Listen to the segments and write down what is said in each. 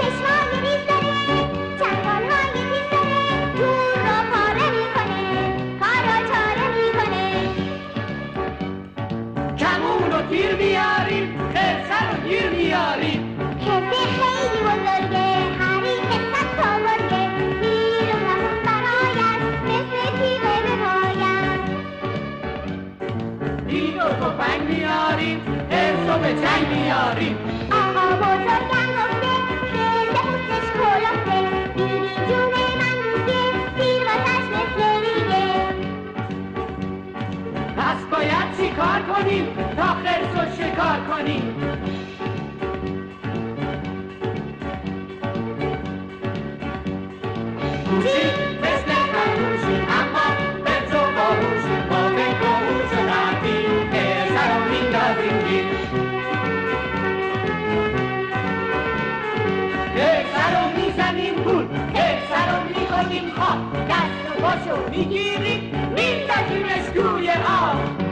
چشمای ریز داره، چنگالهای تیز داره، دور رو پاره میکنه، کار رو چاره میکنه. کمون و تیر میاریم، خرسه رو گیر میاریم. خرسه خیلی بزرگه، حریف 100 تا گرگه، تیر و کمون برایش مثل تیغ به پایش. دید و تفنگ میاریم، حرص و به جنگ میاریم. آقا بزرگم گفته خرسه پوستش کلفته، دیدی جون من دوسته، تیر واسش مثل ریگه. پس باید چی کار کنیم تا خرس رو شکار کنیم؟ گوشی مثل خرگوشی اما برز و باهوشی، با فکر و هوش و تدبیر خرسه رو میندازیم گیر. خرسه رو میزنیم گول، خرسه رو میکنیم خواب، دست و پاشو میگیریم میندازیمش توی آب.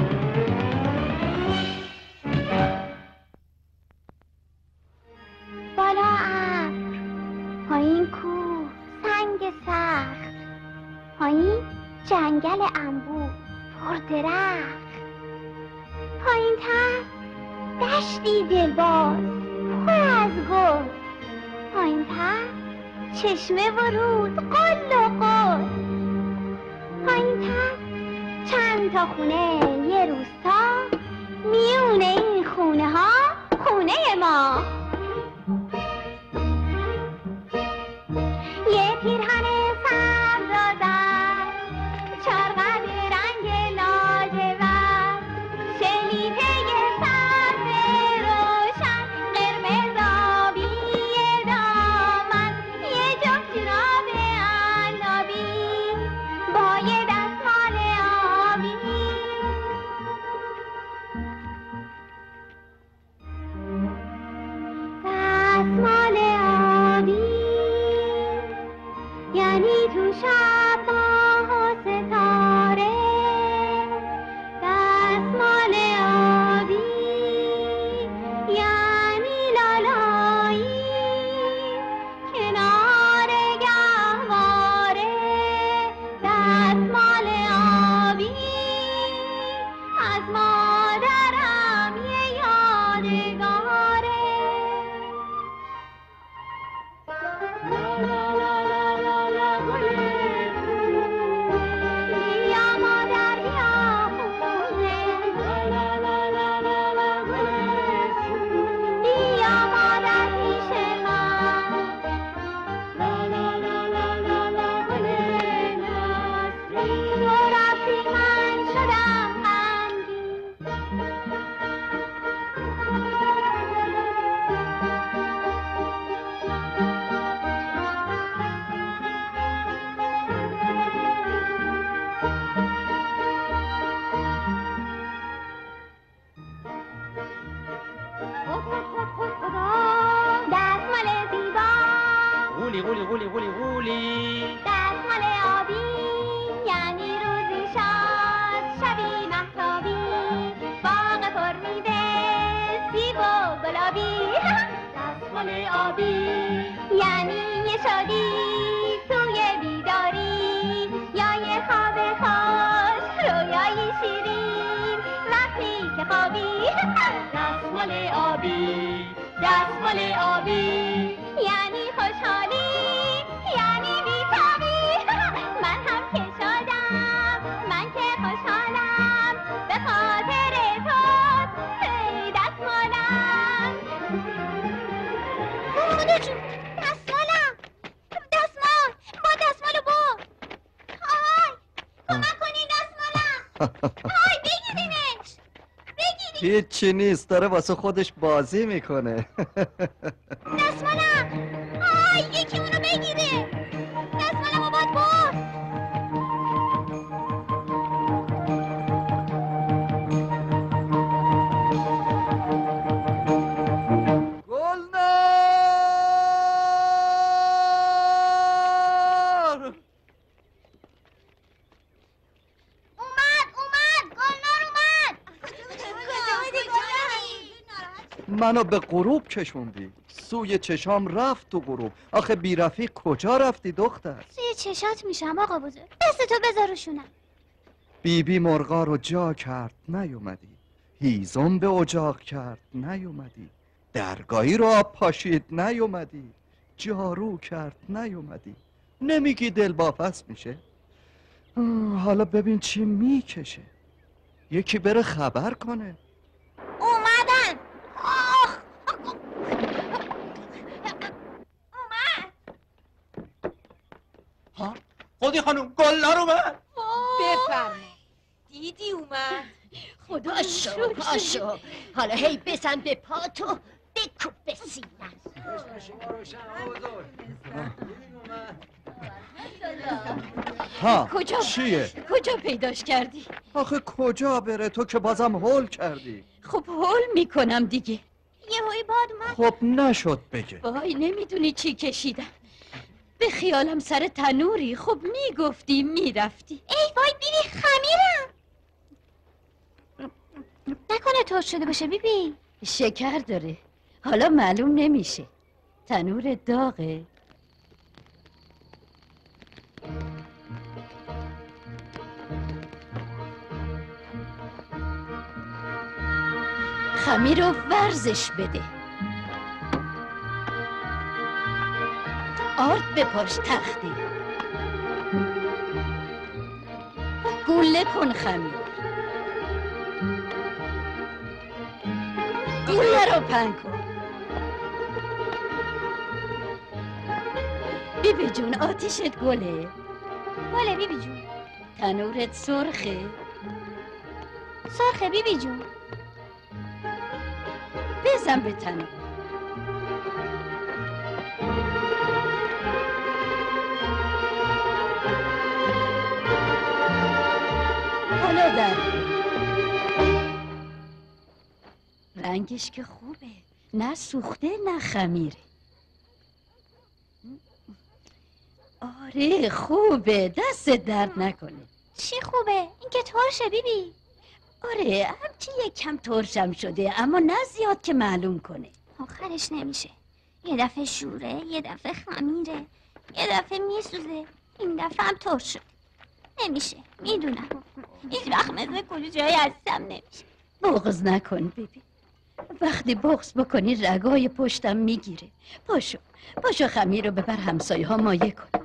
بالا ابر، پایین کوه، سنگ سخت، پایین جنگل انبوه پر درخت، پایین تر دشتی دلباز پر از گل، پایین تر چشمه و رود قل و قل، پایین تر چند تا خونه یه روستا، میونه این خونه ها خونه ما. یه پیرهن سبز و زرد، چارقد رنگ لاجورد، شلیته سبز روشن، قرمز آبی دامن، یه جفت جوراب عنابی با یه دستمال آبی. دستمال آبی یعنی تو شب ماه و ستاره، دستمال آبی یعنی لالایی کنار گهواره، دستمال آبی از مادرم یه یادگاره. بیا مادر بیا خونه، بیا مادر پیش من، تو رفتی من شدم غمگین. دستمال زیبا، غولی غولی غولی غولی غولی، دستمال آبی یعنی روزی شاد، شبی مهتابی، باغ پر میوه، سیب و گلابی. دستمال آبی یعنی یه شادی توی بیداری، یا یه خواب خوش رویای شیرین وقتی که خوابی. دستمال آبی، دستمال آبی یعنی خوشحالی، یعنی بی‌تابی. من هم که شادم، من که خوشحالم، به خاطر تو ای دستمالم. خدا جون، دستمالم، دستمال، با دستمالو برد. آی کمک کنین دستمالم، آی بگیرینش، بگیرین. هیچی نیست، داره واسه خودش بازی میکنه. دستمالم، آی یکی اونو بگیره، دستمالمو باید برد. گلنار اومد، گلنار اومد. منو به غروب کشوندی. سوی چشام رفت تو غروب. آخه بی رفیق کجا رفتی دختر؟ سوی چشات میشم آقا بزرگ. دستتو بذار روشونم. بیبی مرغا رو جا کرد نیومدی، هیزم به اجاق کرد نیومدی، درگاهی رو آب پاشید نیومدی، جارو کرد نیومدی. نمیگی دل واپس میشه؟ حالا ببین چی میکشه. یکی بره خبر کنه. اومدن. آخ اومد. ها خودی خانم گلنار اومد. بفرمایید. دیدی اومد. خدا پاشو حالا هی بزن به پاتو بکوب به سینم. ها کجا چیه؟ کجا پیداش کردی؟ آخه کجا بره تو که بازم هول کردی؟ خب هول میکنم دیگه. یهویی باد اومد. خب نشد بگه. وای نمیدونی چی کشیدم. به خیالم سر تنوری. خب میگفتی میرفتی. ای وای بیبی خمیرم. نکنه ترش شده باشه بیبی. شکر داره. حالا معلوم نمیشه. تنور داغه. خمیر رو ورزش بده. آرد بپاش تختی. گوله کن خمیر. گوله رو پهن کن. بیبی جون آتیشت گله. گله بیبی جون. تنورت سرخه. سرخه بیبی جون. بزن به تنور. حالا در رنگش که خوبه. نه سوخته نه خمیره. آره خوبه. دست درد نکنه. چی خوبه؟ این که ترشه بیبی. آره همچی یک کم ترشم شده اما نه زیاد که معلوم کنه. آخرش نمیشه. یه دفعه شوره، یه دفعه خمیره، یه دفعه میسوزه، این دفعه هم ترش شد. نمیشه. میدونم. هیچ وقت مثل کلوچه‌های هستم نمیشه. بغض نکن بیبی. وقتی بغض بکنی رگای پشتم میگیره. پاشو خمیر رو ببر همسایه ها مایه کن.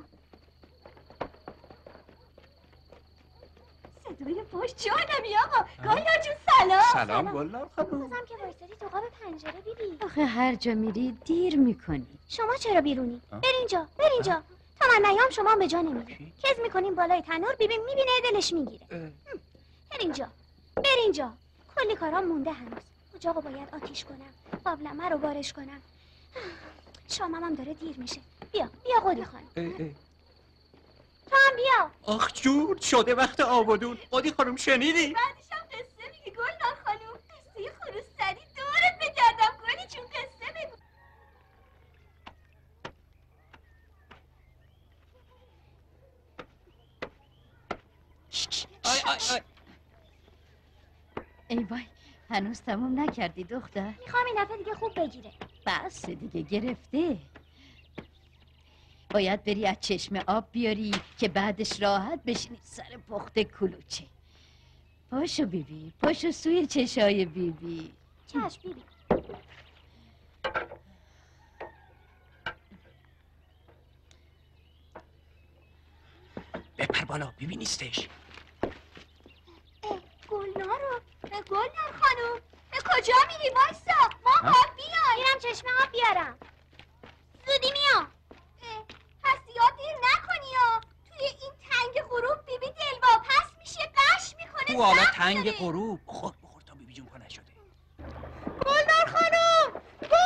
صدای پشت جانمی آقا. گلنار جون سلام. سلام گلنار خانم. بازم که وایسادی تو قاب پنجره بیبی. آخه هر جا میری دیر میکنی. شما چرا بیرونی؟ برینجا. تا من نیام شما به جا نمیری. کز میکنیم بالای تنور بیبی میبینه دلش میگیره. برینجا. کلی کارام مونده هنوز. اجاقو باید آتیش کنم. قابلمه رو بارش کنم. شامم هم داره دیر میشه. بیا قلی خانم. تو هم بیا. آخ جون شده وقت آبادون. قدی خانم شنیدی؟ بعدش هم قصه میگی گلنار خانم. قصه خروسری دورت بگردم گلی چون قصه بگو. آی. ای وای هنوز تموم نکردی دختر. میخوام این دفعه دیگه خوب بگیره. بس دیگه گرفته. باید بری از چشمه آب بیاری که بعدش راحت بشینی سر پخت کلوچه. پاشو بیبی. پاشو سوی چشای بیبی. چشم بیبی. بپر بالا بیبی نیستش. گلنار خانم به کجا میری وایسا؟ ما آب بیار. میرم چشمه آب بیارم. زودی میام. پس زیاد دیر نکنی یا توی این تنگ غروب بیبی دلواپس میشه قش میکنه. تو حالا تنگ غروب بخور تا بیبی جون پا نشده. گلنار خانم.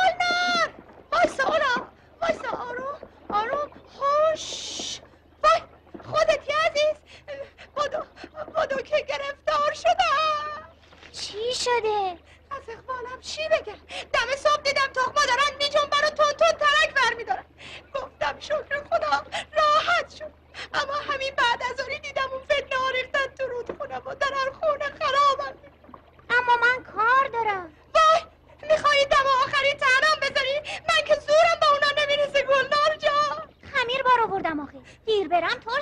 وایسا آروم. هوش. وای خودتی عزیز. بدو که گرفتار شدم. چی شده؟ از اقبالم چی بگم؟ دم صبح دیدم تخما دارن میجنبن و تون ترک برمیدارن. گفتم شکر خدا راحت شد. اما همین بعد از آری دیدم اون فتنه ها ریختن تو رودخونم و در هر خونه خرابم. اما من کار دارم. وای میخوایی دم آخری تنم بذاری؟ من که زود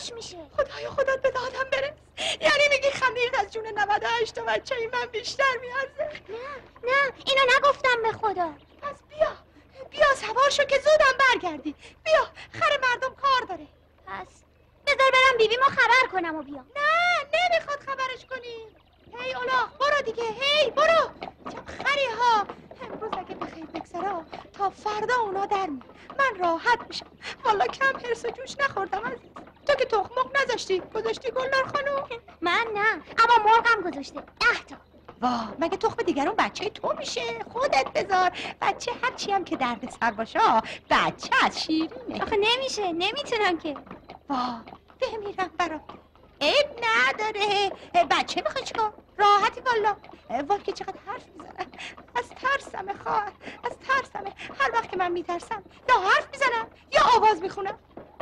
خوش میشه. خدایا خودت به دادم برس. یعنی میگی خمیر از جون 98 تا بچه من بیشتر میارزه؟ نه اینو نگفتم به خدا. پس بیا سوار شو که زودم برگردی. بیا خر مردم کار داره. پس بذار برم بیبیمو خبر کنم و بیام. نه نمیخواد خبرش کنی. هی اولاغ برو دیگه، هی برو. چه خری ها. امروز اگه بخیر بگذره تا فردا اونا در میان. من راحت میشم. والا کم حرس و جوش نخوردم عزیز. تو که تخمق نذاشتی گذاشتی گلنار خانوم. من نه اما مرغم گذاشته 10 تا. واه مگه تخم دیگرون بچه تو میشه؟ خودت بذار. بچه هرچی هم که درد سر باشه بچه از شیرینه. آخه نمیشه نمیتونم که. واه بمیرم برات. عیب نداره. بچه میخوای چیکار؟ راحتی والا. وای که چقدر حرف میزنم. از ترسمه خواهر، از ترسمه. هر وقت که من میترسم یا حرف میزنم یا آواز میخونم.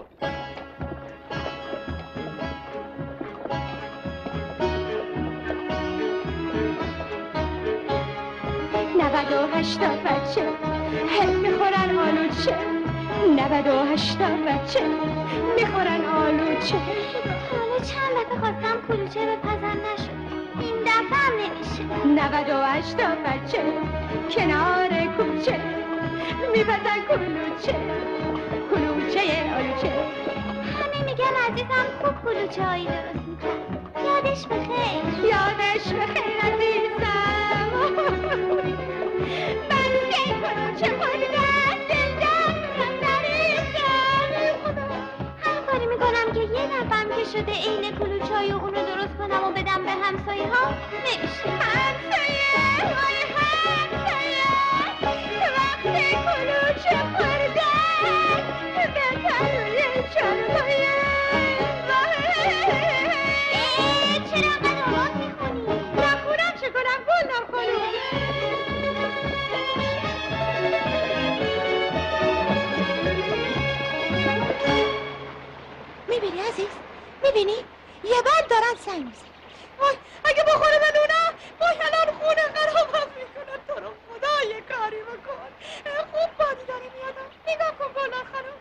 98 تا بچه میخورن آلوچه. 98 تا بچه میخورن آلوچه. حالا چند دفعه خواستم کلوچه بپزن نشد. این دفعه هم نمیشه. 98 تا بچه کنار کوچه میپزن کلوچه. کلوچه آلوچه. همه میگن عزیزم خوب کلوچه هایی درست میکن. یادش بخیر. یادش بخیر عزیزم. من که کلوچه خوردم دلدم نریزم. هر کاری میکنم که یه نفرم که شده عین کلوچه های اونو درست کنم و بدم به همسایه ها نمیشه. همسایه وای همسایه وقتی کلوچه خوردم بهتر روی چرمایه. چرا انقدر آواز میخونی؟ نخونم چه کنم گلنار خانوم. میبینی عزیز؟ میبینی؟ یه بار دارن سنگ میزن. وای اگه بخوره به نونا وای الان خونه خرابم میکنن. تو رو خدا یه کاری بکن. خوب بادی داره میادم. نگاه کن گلنار خانوم.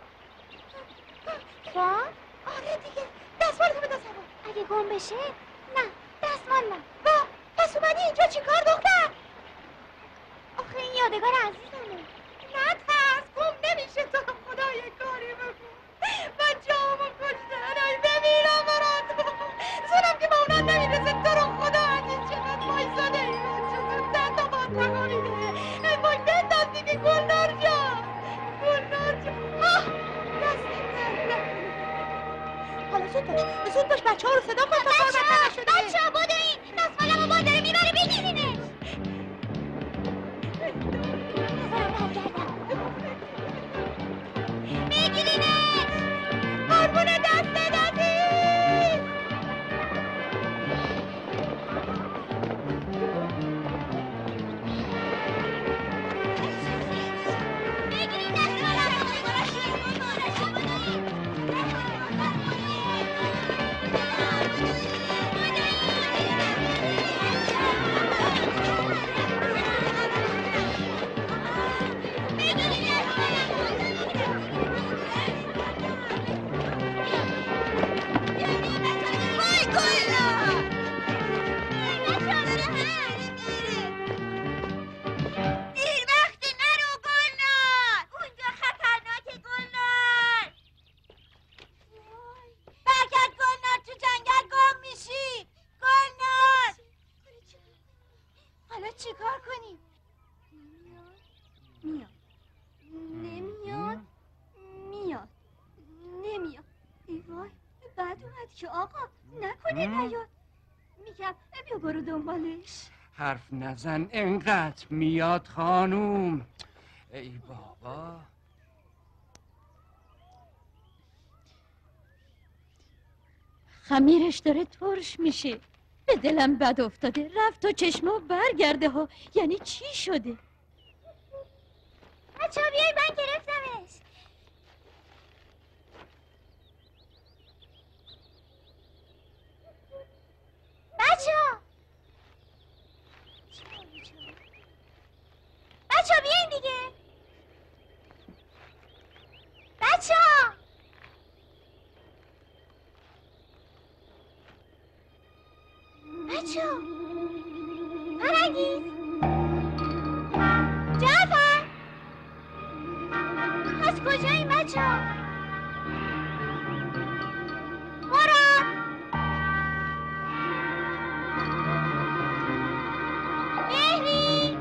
با؟ آره دیگه دستمالتو به دستم. اگه گم بشه؟ نه دستمال نه. با پس اومدی اینجا چی کار دختر؟ آخه این یادگار عزیزمه. نه ترس گم نمیشه. تو رو خدا یه کاری بکن. من جامو کشتن ای بمیرم برات. زنم که با اونا نمیرسه. تو رو خدا عزیز چقدر بایستاده این چه زودتر تا بات نکنیده. ای وای بنداز دیگه گلنار جان. گلنار جان دستت درد نکنه. حالا زود باش بچه ها رو صدا کن تا کار نشده. بچه ها بوده این دستمالمو با داره میبره بگیرینش. بذارم برگردم. بگیرینش. قربون دستت عزیز. بگیرین دستمالمو. چیکار کنیم؟ میاد نمیاد میاد نمیاد. ای وای بعد اومد که آقا نکنه نیاد. میگم بیا برو دنبالش. حرف نزن انقدر میاد خانوم. ای بابا خمیرش داره ترش میشه. به دلم بد افتاده. رفت تو چشمه برگرده ها. یعنی چی شده؟ بچه ها بیایی من گرفتمش. بچه ها بیاین دیگه. بچه ها شو فرنگیز جعفر از کجایی بچه ها؟ مراد مهری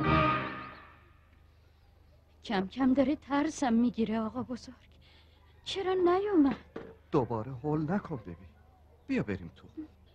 کم کم داره ترسم میگیره آقا بزرگ. چرا نیومد؟ دوباره هول نکن ببین. بیا بریم تو.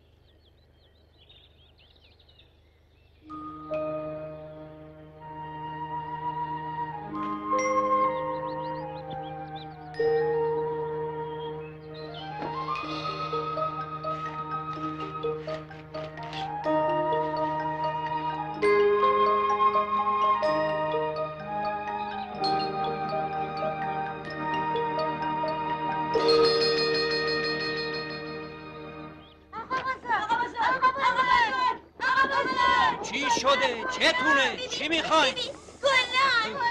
چی شده؟ چتونه؟ چی میخواین؟ گلنار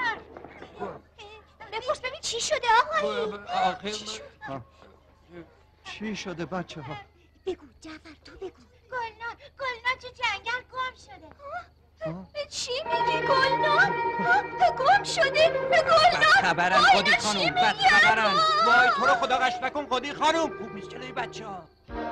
بپرس ببین چی شده آقایی؟ چی شده بچه ها؟ بگو جعفر تو بگو. گلنار تو جنگل گم شده. چی میگی گلنار؟ گم شده؟ گلنار خبرن قدی خانوم، بد خبرن. وای تو رو خدا غش نکن قدی خانوم. خوب نیست جلوی بچه ها.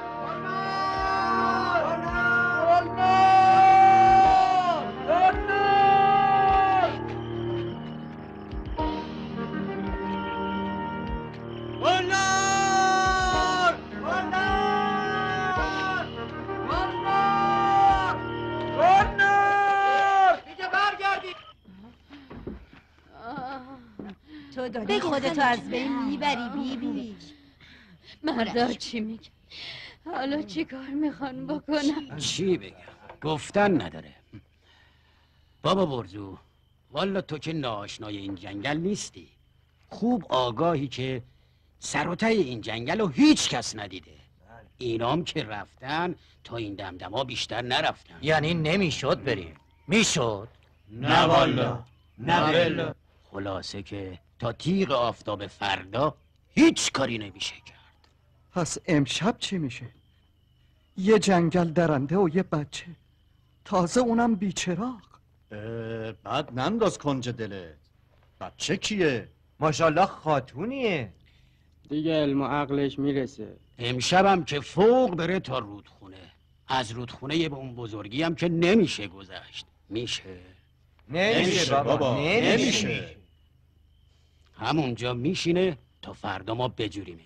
تو داری خودتو از بین میبری بیبی. مردا چی میگن؟ حالا چی کار میخوان بکنم؟ چی بگم؟ گفتن نداره. بابا برزو، والا تو که ناآشنای این جنگل نیستی. خوب آگاهی که سر و ته این جنگل رو هیچ کس ندیده. اینام که رفتن تا این دمدما بیشتر نرفتن. یعنی نمیشد بریم؟ میشد؟ نه والا، نه والا. خلاصه که تا تیغ آفتاب فردا هیچ کاری نمیشه کرد. پس امشب چی میشه؟ یه جنگل درنده و یه بچه، تازه اونم بیچراغ. بعد ننداز کنج دلت. بچه کیه؟ ماشاءالله خاتونیه. دیگه علم و عقلش میرسه. امشبم که فوق بره تا رودخونه. از رودخونه به اون بزرگی هم که نمیشه گذشت. میشه؟ نمیشه بابا، نمیشه. همونجا میشینه تا فردا ما بجوریمش.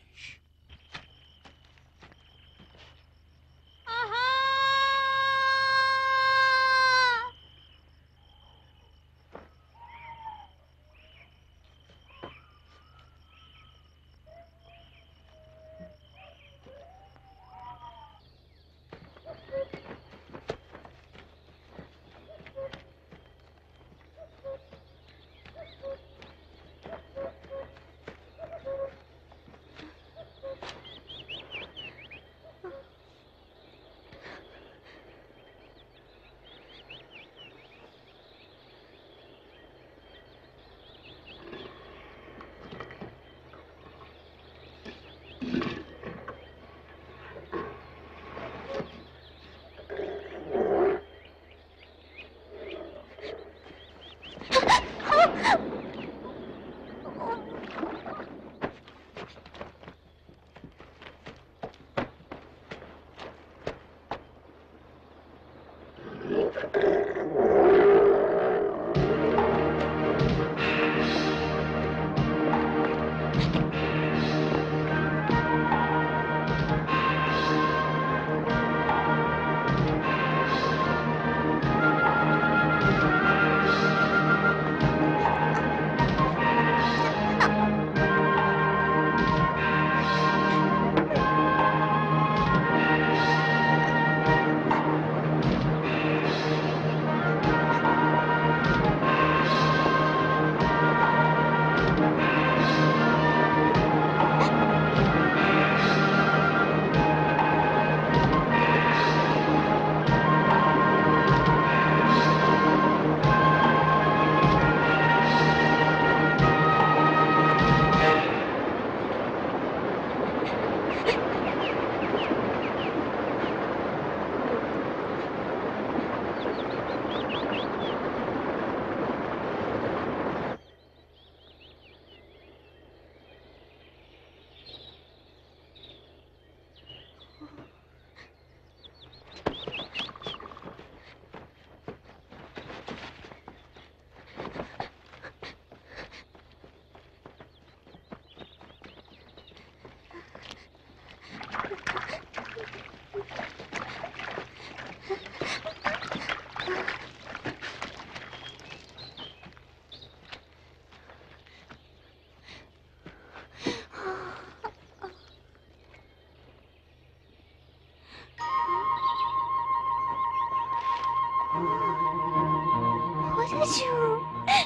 خدا جون.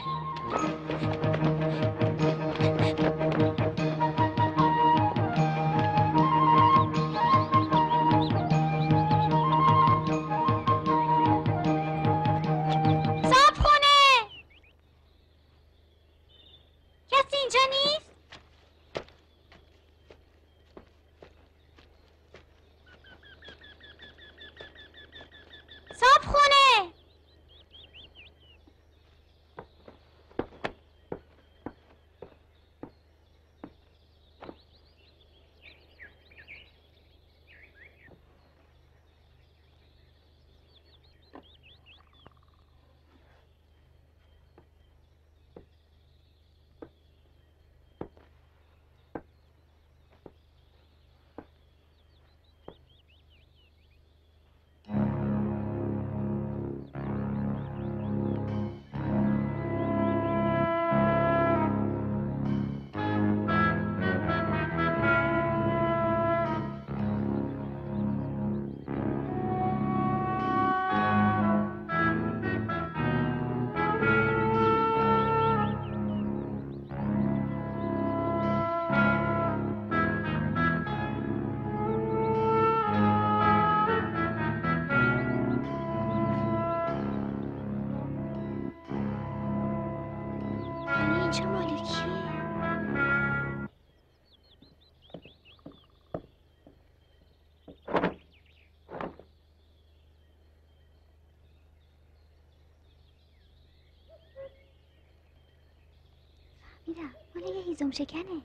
میرم مال یه هیزم شکنه.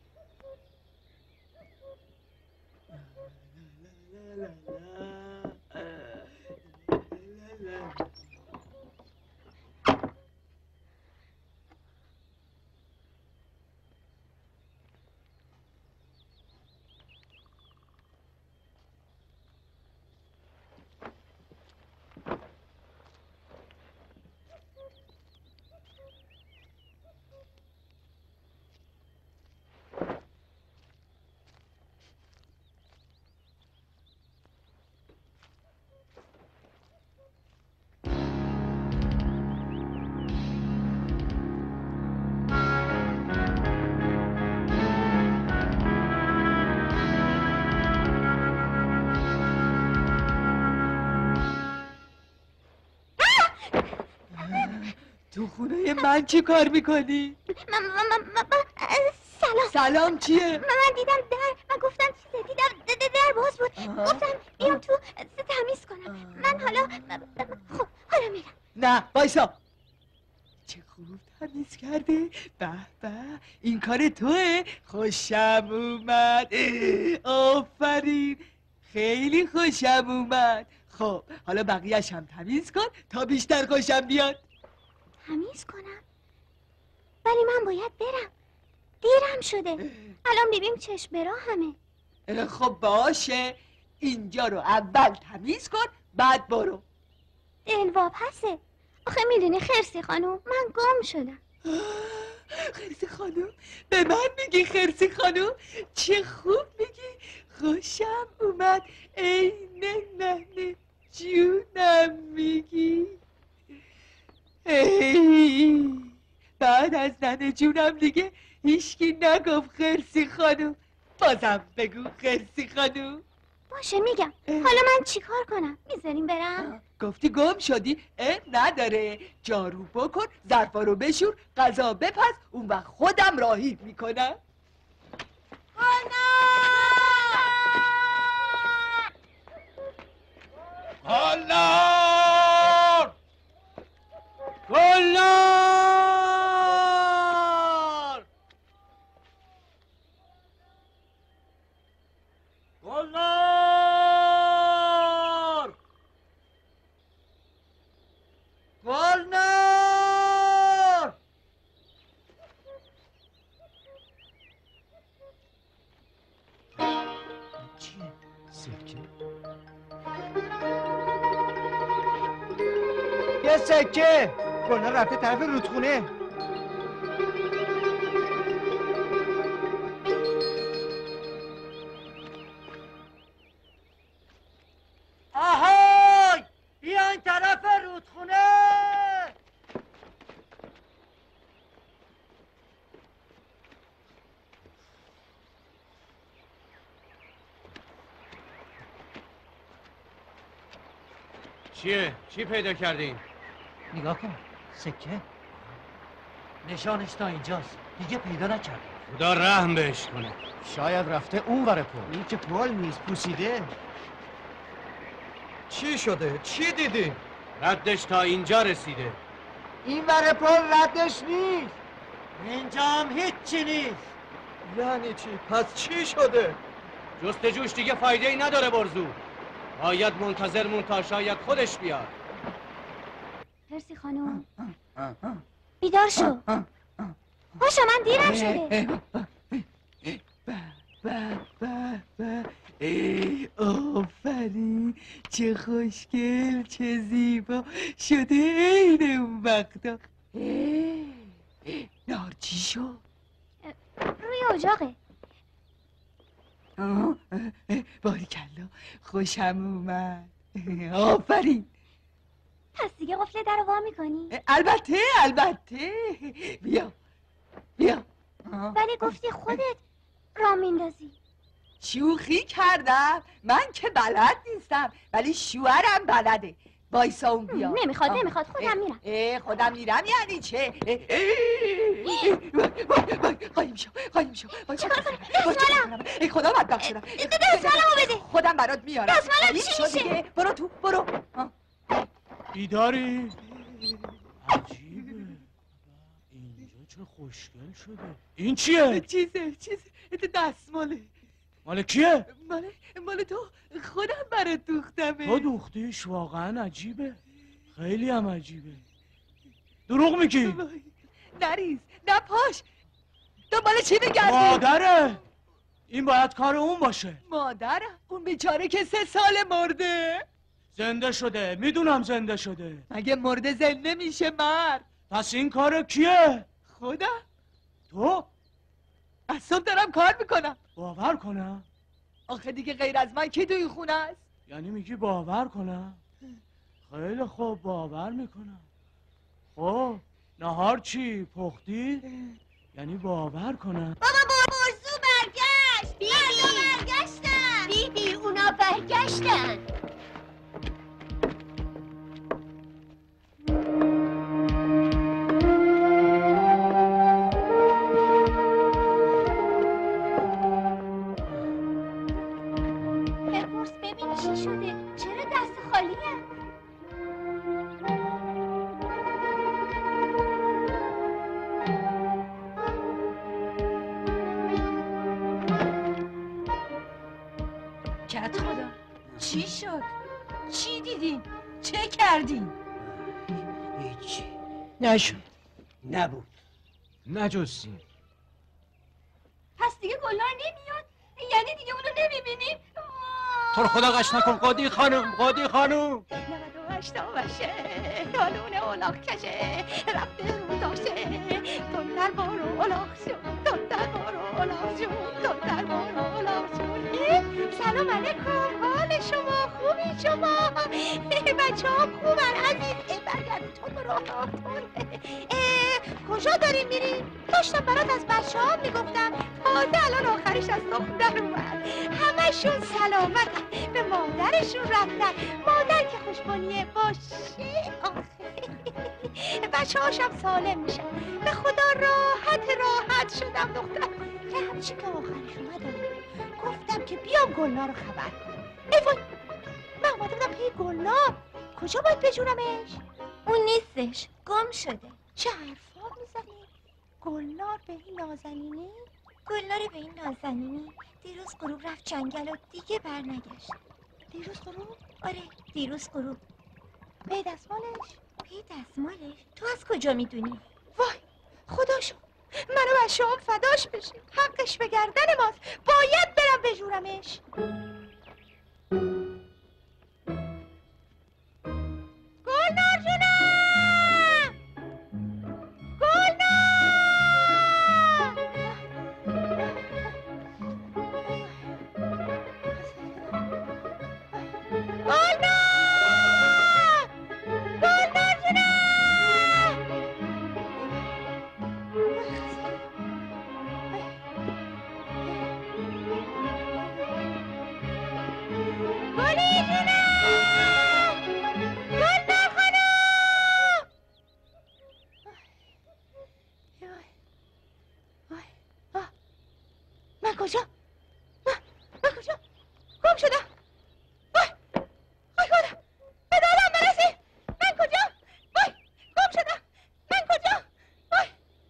تو خونه من چی کار میکنی؟ سلام. سلام چیه؟ من دیدم در و گفتم چیزه، دیدم در باز بود. گفتم بیام تو تمیز کنم. من حالا خب حالا میرم. نه وایسا. چه خوب تمیز کرده. به به این کار توه. خوشم اومد. آفرین خیلی خوشم اومد. خب حالا بقیه‌اش هم تمیز کن تا بیشتر خوشم بیاد. تمیز کنم؟ ولی من باید برم، دیرم شده. الان بیبیم چشم برا همه. خب باشه اینجا رو اول تمیز کن بعد برو. دلواپسه. آخه میدونی خرسی خانوم من گم شدم. خرسی خانوم؟ به من میگی خرسی خانوم؟ چه خوب میگی. خوشم اومد ای ننه جونم میگی. ای بعد از ننه جونم دیگه هیچکی نگفت خرسی خانوم. بازم بگو خرسی خانوم. باشه میگم. حالا من چیکار کنم؟ میذاریم برم؟ گفتی گم شدی؟ نداره. جارو بکن، ظرفا رو بشور، غذا بپز، اون وقت خودم راهیت میکنم. گلنار گلنار گلنار گلنار. چیه؟ سکه؟ یه سکه. گلنار رفته طرف رودخونه. آهای بیاین طرف رودخونه. چیه؟ چی پیدا کردین؟ نگاه کن سکه نشانش تا اینجاست دیگه پیدا نکردم. خدا رحم بهش کنه. شاید رفته اون ور پل. این که پل نیست پوسیده. چی شده؟ چی دیدی؟ ردش تا اینجا رسیده. این ور پل ردش نیست. اینجا هم هیچی نیست. یعنی چی؟ پس چی شده؟ جستجوش دیگه فایده ای نداره برزو. باید منتظر مون تا شاید خودش بیاد. پرسی خانم بیدار شو. باشا من دیرم شده. آفرین چه خوشگل چه زیبا شده این اون وقتا. نهار چی شد؟ روی اجاقه. باریکلا خوشم اومد. آفرین. پس دیگه قفل در رو وا میکنی؟ البته بیا ولی گفتی خودت راه میندازی. شوخی کردم من که بلد نیستم ولی شوهرم بلده. وایسا اون بیا. نمیخواد خودم میرم. خودم میرم یعنی چه؟ قایم شو چیکار کنم؟ دستمالم ای خدا بدبخت شدم. دستمالمو بده. خودم برات میارم. دستمالم چی میشه؟ برو تو برو. بیداری؟ عجیبه. اینجا چه خوشگل شده. این چیه؟ چیزه دستماله. مال کیه؟ مال تو. خودم برات دوختمه. تو دوختیش؟ واقعا عجیبه. خیلی هم عجیبه. دروغ میگی؟ نریز نپاش. دنبال چی میگردی؟ مادره. این باید کار اون باشه. مادرم؟ اون بیچاره که 3 سال مرده. زنده شده. میدونم زنده شده. مگه مرده زنده میشه مرد؟ پس این کار کیه؟ خودم. تو؟ از صبح دارم کار میکنم. باور کنم؟ آخه دیگه غیر از من کی تو این خونه است؟ یعنی میگی باور کنم؟ خیلی خوب باور میکنم. خب نهار چی؟ پختی؟ یعنی باور کنم. بابا برزو برگشت. بیبی اونا برگشتن. بپرس ببین چی شده. چرا دست خالیه؟ کت خدا چی شد؟ چی دیدین؟ چه کردین؟ هیچی نشد. نبود. نجستیم. پس دیگه گلنار نمیاد؟ یعنی دیگه اونو نمیبینیم؟ تو رو خدا قش نکن قادی خانم. 98 تا باشه دالون اولاق کشه رفته رو داشته تندر بارو اولاق شد تندر بارو اولاق شد تندر بارو اولاق شد. سلام علیکم. حال شما خوبی شما؟ بچه ها خوبن عزیز. برگردی تو راهتون. کجا داریم میریم؟ داشتم برات از بچه ها میگفتم تازه الان آخرش از تخم در اومد. همشون سلامتن. به مادرشون رفتن. مادر که خوشبانیه باشه. بچه هاشم سالم میشن. به خدا راحت شدم دختر. که همیشه که آخرش اومدم گفتم که بیام گلنار رو خبر کنم. ای وای من اومده بودم پی گلنار. کجا باید بجونمش؟ اون نیستش. گم شده. چه حرفا میزنی؟ گلنار به این نازنینی؟ گلنار به این نازنینی دیروز غروب رفت جنگل و دیگه برنگشت. دیروز غروب؟ آره دیروز غروب. پی دستمالش؟ پی دستمالش؟ تو از کجا میدونی؟ وای خدا شد. منو بچه هم فداش بشه. حقش به گردن ماست. باید برم بجورمش. گلنار جونم! گلنار! گلنار جونم! گلی جونم! من کجا؟ من کجا؟ گم شدم. وای خودم به دادم برسی. من کجا؟ وای گم شدم. من کجا؟ وای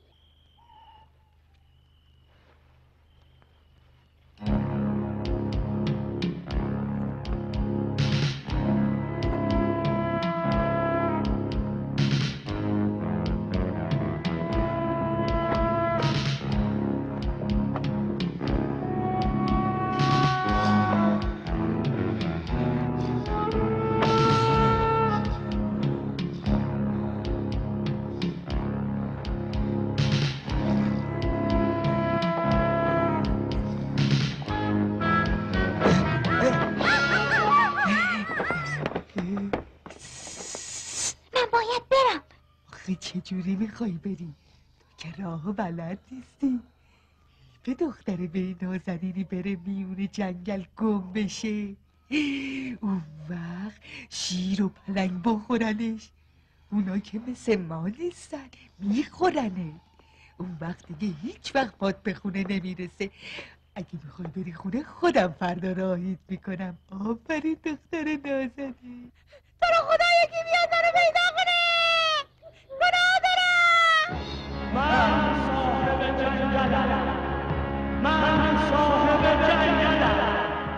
چجوری میخوای بری؟ تو که راهو بلد نیستی. به دختر به نازنینی بره میونه جنگل گم بشه، اون وقت شیر و پلنگ بخورنش. اونا که مثل ما نیستن، میخورنه. اون وقت دیگه هیچ وقت پات به خونه نمیرسه. اگه میخوای بری خونه خودم فردا راهیت میکنم. آفرین دختر نازنین. تو رو خدا یکی بیاد منو پیدا کنه. گناه دارم. من صاحب جنگلم. من صاحب جنگلم.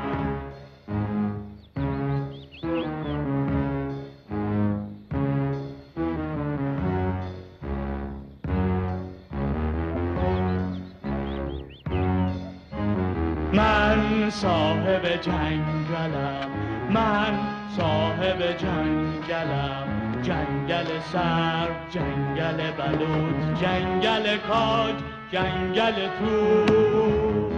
من صاحب جنگلم. من صاحب جنگلم. جنگل سرب، جنگل بلوط، جنگل کاج، جنگل توت،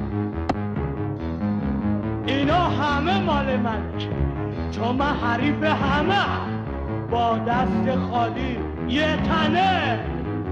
اینا همه مال منه. چون من حریف همه، با دست خالی یه تنه.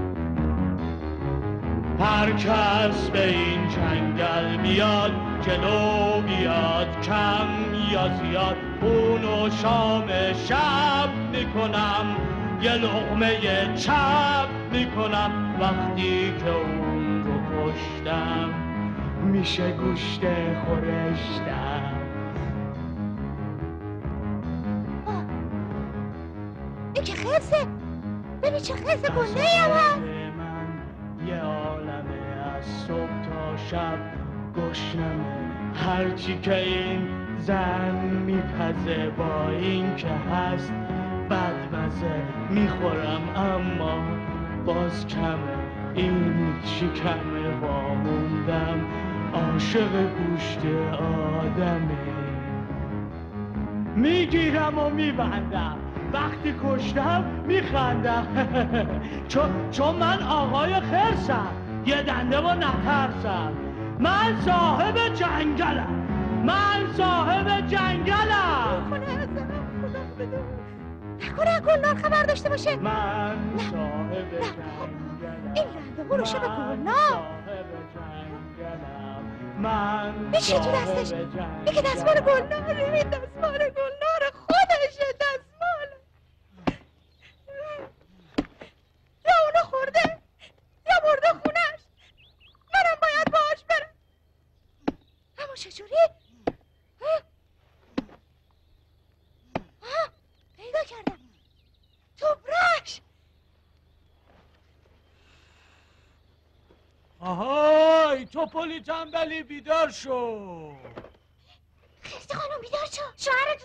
هر کس به این جنگل بیاد، جلو بیاد، کم یا زیاد، خون و شام شب میکنم، یه لقمه چپ میکنم. وقتی که اون رو کشتم، میشه گوشت خورشتم. این که خرسه، ببین چه خرس گنده ای. من یه عالمه از صبح تا شب گشنمه. هرچی که این زن میپزه با این که هست بدمزه میخورم، اما باز کمه. این شکمه واموندم، عاشق گوشت آدمه. میگیرم و میبندم، وقتی کشتم میخندم. چون من آقای خرسم، یه دنده و نترسم. من صاحب جنگلم. من صاحب جنگلم. نکنه گلنار خبر داشته باشه. من صاحب جنگلم. این رنده برو به گلنار. من میشه تو دستش. میگه دستمال گلناره. این دستمال گلنار خودشه. دستمال یا اونو خورده یا برده خونش. منم باید باهاش برم. اما چجوری؟ پیدا کردم. توبرش. آهای توپلی تنبلی بیدار شو. خرس خانم بیدار شو. شوهرت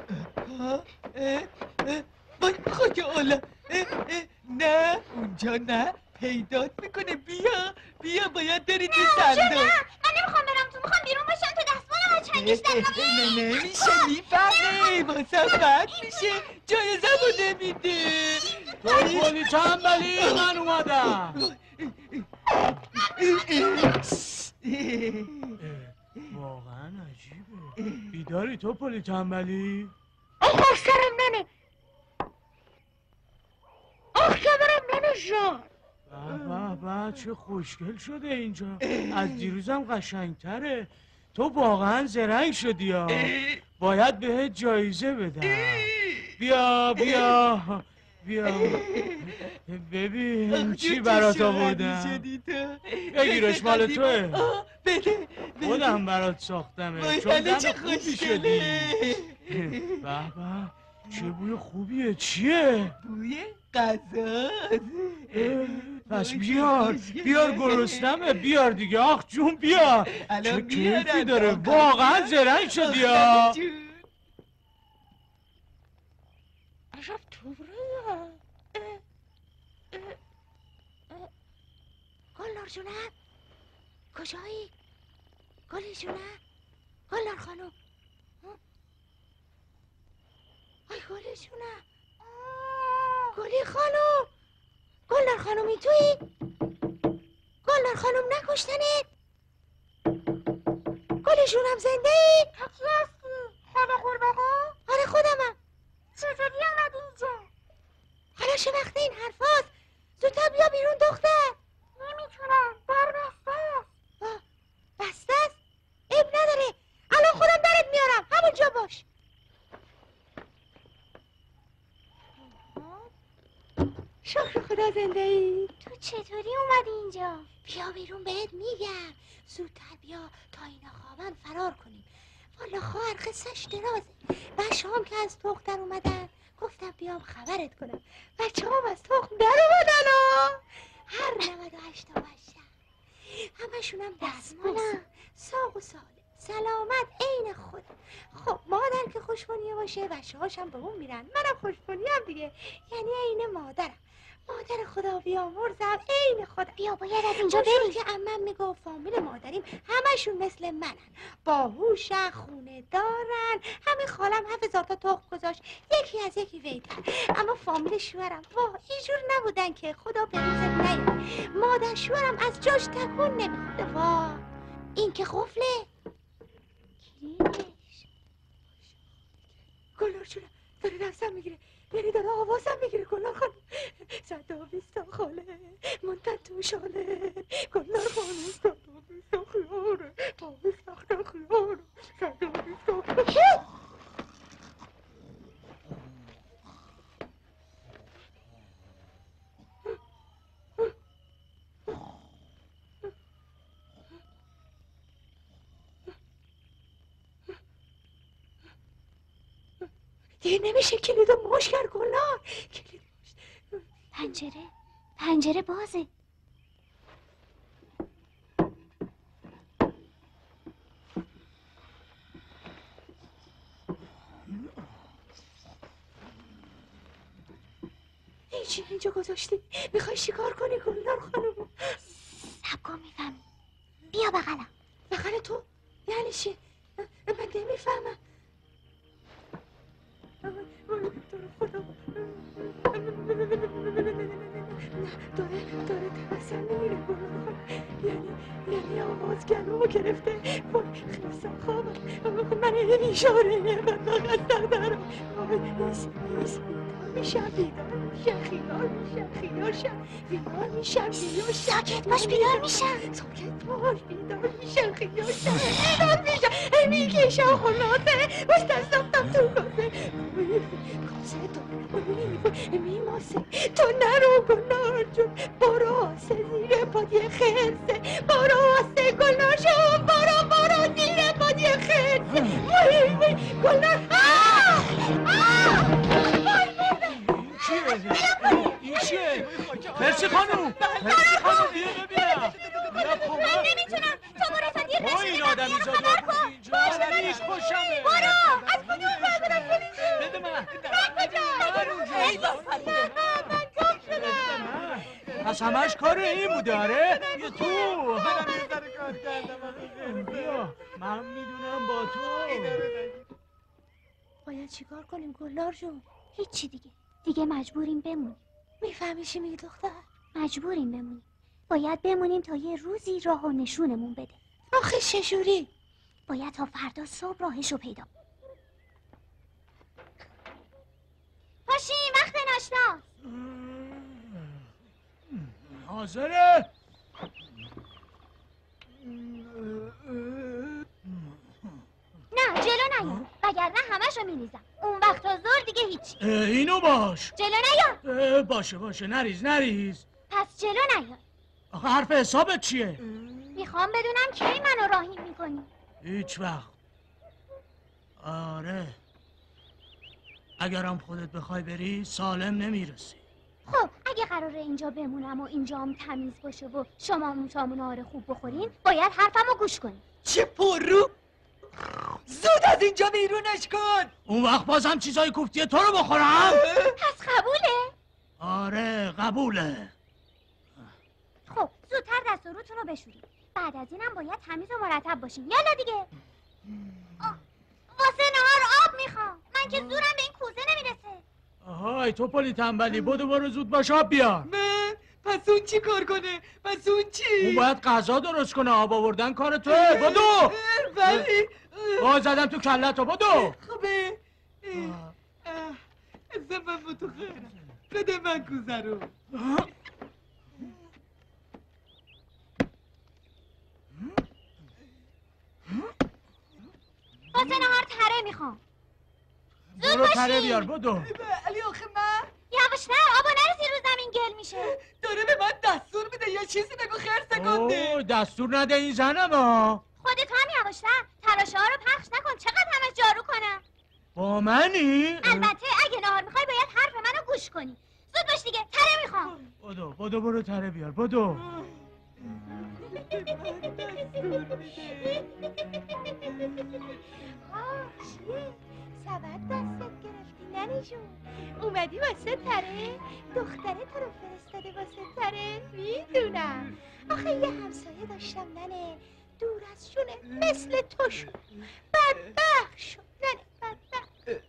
اومد. وای خاک اولا. نه اونجا نه. پیدات میکنه. بیا باید بری تو صندوق. نه من نمیخوام برم تو. میخوام بیرون باشم تو دستمال ها چنگش دارم. نمیشه میفهمی. واسه بد میشه. جایزمو نمیده. توپلی تنبلی من اومدم. واقعا عجیبه. بیداری توپلی تنبلی؟ آخ سرم ننه. آخ کمرم ننه جان. به چه خوشگل شده اینجا. از دیروزم قشنگتره. تو واقعا زرنگ شدی ها. باید بهت جایزه بدم. بیا بیا ببین چی برات آوردم. بگیرش مال توه. بده خودم برات ساختمه چون زن خوبی شدی. به به چه بوی خوبیه. چیه؟ بوی غذا. پس بیار گرسنمه. بیار دیگه. آخ جون بیار. چه کیفی داره. واقعا زرنگ شدی ها. عجب توبره. گلنار جونم کجایی؟ گلی جونم گلنار خانم. آی گلی جونم گلی خانم. گلنار خانومی تویی؟ گلنار خانم نکشتنت؟ گلی جونم زنده ای؟ کی هستی؟ خانه قربقا؟ آره خودمم. چطوری آمدی اینجا؟ حالا چه وقت این حرف هاست؟ زودتر بیا بیرون دختر. نمیتونم در بسته است. بسته است؟ عیب نداره الان خودم درت میارم. همونجا باش. شکر خدا زنده ای. تو چطوری اومدی اینجا؟ بیا بیرون بهت میگم. زودتر بیا تا اینا خوابن فرار کنیم. والا خواهر قصهش درازه. بچه هم که از تخم در اومدن گفتم بیام خبرت کنم. بچه هم از تخم در اومدن ها. هر 98 تا بچه همشونم دستمالم ساق و سالم سلامت عین خود. خب مادر که خوشبونیه باشه بچه هاشم به اون میرن. منم خوشبونیم دیگه یعنی عین مادرم. مادر خدا بیامرزم عین خدا. بیا باید از اینجا بریم. که عمم میگفت فامیل مادریم همشون مثل منن. باهوشن خونه دارن. همین خالم 7000 تا تخم گذاشت یکی از یکی ویتر. اما فامیل شوهرم واه اینجور نبودن که خدا به روزت نیاره. مادر شوهرم از جاش تکون نمیخورده. واه این که قفله کلیدش. گلنار جونم داره نفسم میگیره یعنی داره آوازم میگیره. گلنار خانم 120 تا خاله منتن تو شاله. گلنار خانم 120 تا خیاره تا 20 تا خیاره 120 تا خیاره. دیگه نمیشه کلیدو ماش کرد گلنار. پنجره بازه. این چی اینجا گذاشتی؟ میخوای شکار کنی گلنار خانم؟ سب کن میفهمی. بیا بغلم. بغل تو؟ یعنی چی؟ من نمیفهمم. داره تبسم نمیره گلنار. یعنی آواز گلومو گرفته. وای خیلی خوابم. من این اشاره من فقط دارم. میشم بیدار میشم خیال میشم. ساکت باش بیدار میشم. بیدار میشم. میکشم خلاصه باش دستم تو کاسه تو میماسه. تو نرو گلنار جون برو آسه زیر پادی خرسه. برو آسه گلنار جون برو زیر پادی خرسه. وای گلنار این چیه؟ پرسی خانوم بیا ببینم. من نمیتونم. تو برو تا دیر نشده. این آدمی زاده اینجا هیچ خوشمه. برو از کدوم فرمودم پلیسو. بده من. من گم شدم. پس همش کار این بوده آره؟ بیا تو. بیا من میدونم با تو. باید چیکار کنیم گلنار جون؟ هیچی دیگه مجبوریم بمونیم. میفهمی چی میگی دختر؟ مجبوریم بمونیم. باید بمونیم تا یه روزی راه و نشونمون بده. آخه چجوری؟ باید تا فردا صبح راهشو پیدا. پاشین وقت ناشتا. حاضره؟ نه جلو نیا وگرنه همشو میریزم. اون وقت تا ظهر دیگه هیچ. اینو باش. جلو نیا. باشه نریز. پس جلو نیا. آخه حرف حسابت چیه؟ میخوام بدونم کی منو راهی میکنی. هیچ وقت. آره اگرم خودت بخوای بری سالم نمیرسی. خب اگه قراره اینجا بمونم و اینجام تمیز باشه و شما موشامون آره خوب بخورین باید حرفمو گوش کنین. چه پررو؟ زود از اینجا بیرونش کن. اون وقت بازم چیزای کوفتی تو رو بخورم؟ پس قبوله؟ آره قبوله. خب زودتر دست و روتون رو بشورین. بعد از اینم باید تمیز و مرتب باشین. یالا دیگه. واسه نهار آب میخوام. من که زورم به این کوزه نمیرسه. آهای تو پلی تنبلی برو زود باش آب بیار. من؟ پس اون چی کار کنه؟ پس اون چی؟ اون باید غذا درست کنه. آب آوردن کار توه. بدو. ولی زدم تو کلتو. بدو. خوبه. ازم من با تو خیرم. بده من کوزه رو. واسه نهار تره میخوام. زود برو تره باشین. بیار بدو. علی آخه من یواشتر آبا نریزی رو زمین گل میشه. داره به من دستور میده یا چیزی بگو خرس گنده. دستور نده این زنم ها. خودت هم یواشتر تراشه ها رو پخش نکن. چقدر همش جارو کنم. با منی؟ البته اگه نهار میخوای باید حرف منو گوش کنی. زود باش دیگه تره میخوام. بدو برو تره بیار. بدو. سبد دستت گرفتی ننی جون. اومدی واسه تره؟ دختره تو رو فرستاده واسه تره؟ میدونم. آخه یه همسایه داشتم ننه دور از جونه مثل تو شد. بدبخت شد ننه بدبخت.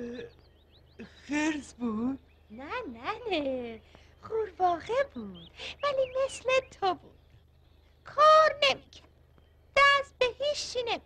خرس بود؟ نه قورباغه بود ولی مثل تو بود. کار نمیکرد. دست به هیچی نمیزد.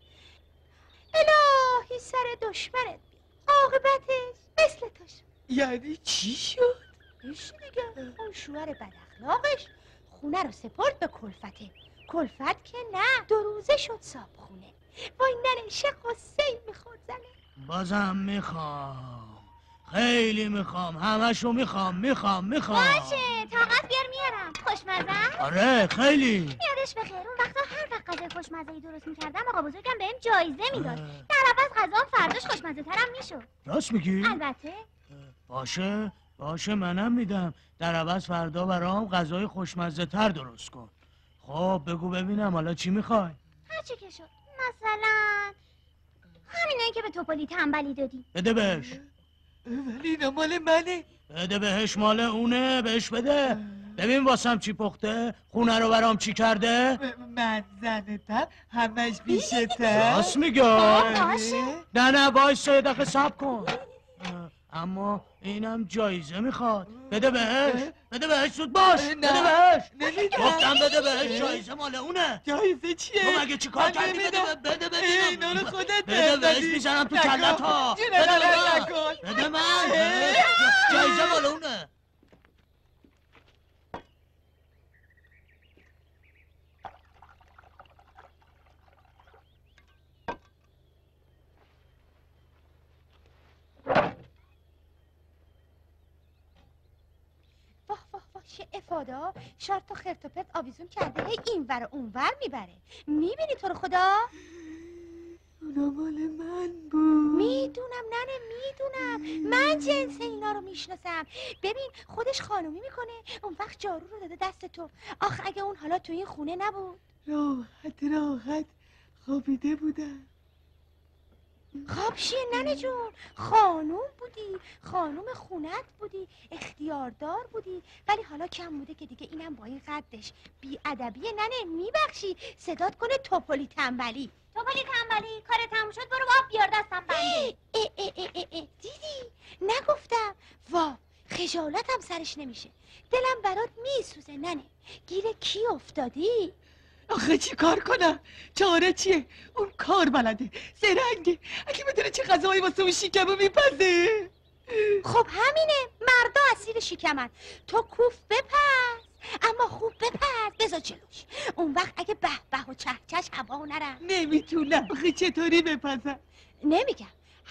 الهی سر دشمنت بیاد. عاقبتش مثل تو شد. یعنی چی شد؟ ایش دیگه اون شوهر بد اخلاقش خونه رو سپرد به کلفت که نه 2 روزه شد صاحب خونه. وای ننه چه قصه‌ای میخورد زنه. بازم میخوام. خیلی میخوام. همشو میخوام. باشه طاقت بیار میارم. خوشمزه؟ آره خیلی. یادش بخیر اون وقتا هر وقت غذای خوشمزه‌ای درست میکردم آقا بزرگم بهم جایزه میداد. در عوض غذام فرداش خوشمزه ترم میشد. راست میگی؟ البته. باشه منم میدم. در عوض فردا برام غذای خوشمزه تر درست کن. خب بگو ببینم حالا چی میخوای؟ هرچی که شد. مثلا همینایی که به توپلی تنبلی دادی. بده بهش. ولی اینا مال منه. بده بهش مال اونه. بهش بده. ببین واسم چی پخته. خونه رو برام چی کرده. من زنتم همش بیشتر. راست میگه. نه وایسا یه دقیقه صبر کن. اما اینم جایزه میخواد. بده بهش زود باش. بده بهش. گفتم بده بهش. جایزه مال اونه. جایزه چیه؟ تو مگه چی کار کردی؟ بده ببینم. اینا رو خودت بده بهش میزنم تو کلت ها. بده من. جایزه مال اونه. واه چه افادا. شارت تا خرت و پرت آویزون کرده هی اینور و اونور میبره. میبینی تو رو خدا؟ اونا مال من بود. میدونم ننه میدونم. من جنس اینا رو میشناسم. ببین خودش خانومی میکنه اون وقت جارو رو داده دست تو. آخ اگه اون حالا تو این خونه نبود. راحت خوابیده بودم. خواب چیه ننه جون؟ خانوم بودی. خانوم خونت بودی. اختیاردار بودی. ولی حالا کم بوده که دیگه اینم با این قدش بی‌ادبیه ننه. میبخشی صدات کنه توپلی تنبلی. توپلی تنبلی کار تموم شد برو آب بیار دستم بنده. دیدی؟ نگفتم. وا خجالتم سرش نمیشه. دلم برات میسوزه ننه. گیر کی افتادی؟ آخه چی کار کنم؟ چاره چیه؟ اون کار بلده زرنگه. اگه بدونه چه غذایی واسه اون شکمو میپزه. خب همینه. مردا اسیر شکمن. تو کوف بپز اما خوب بپز. بذار جلوش. اون وقت اگه به و چهچش هوا نرم. نمیتونم. آخه چطوری بپزم؟ نمیگم.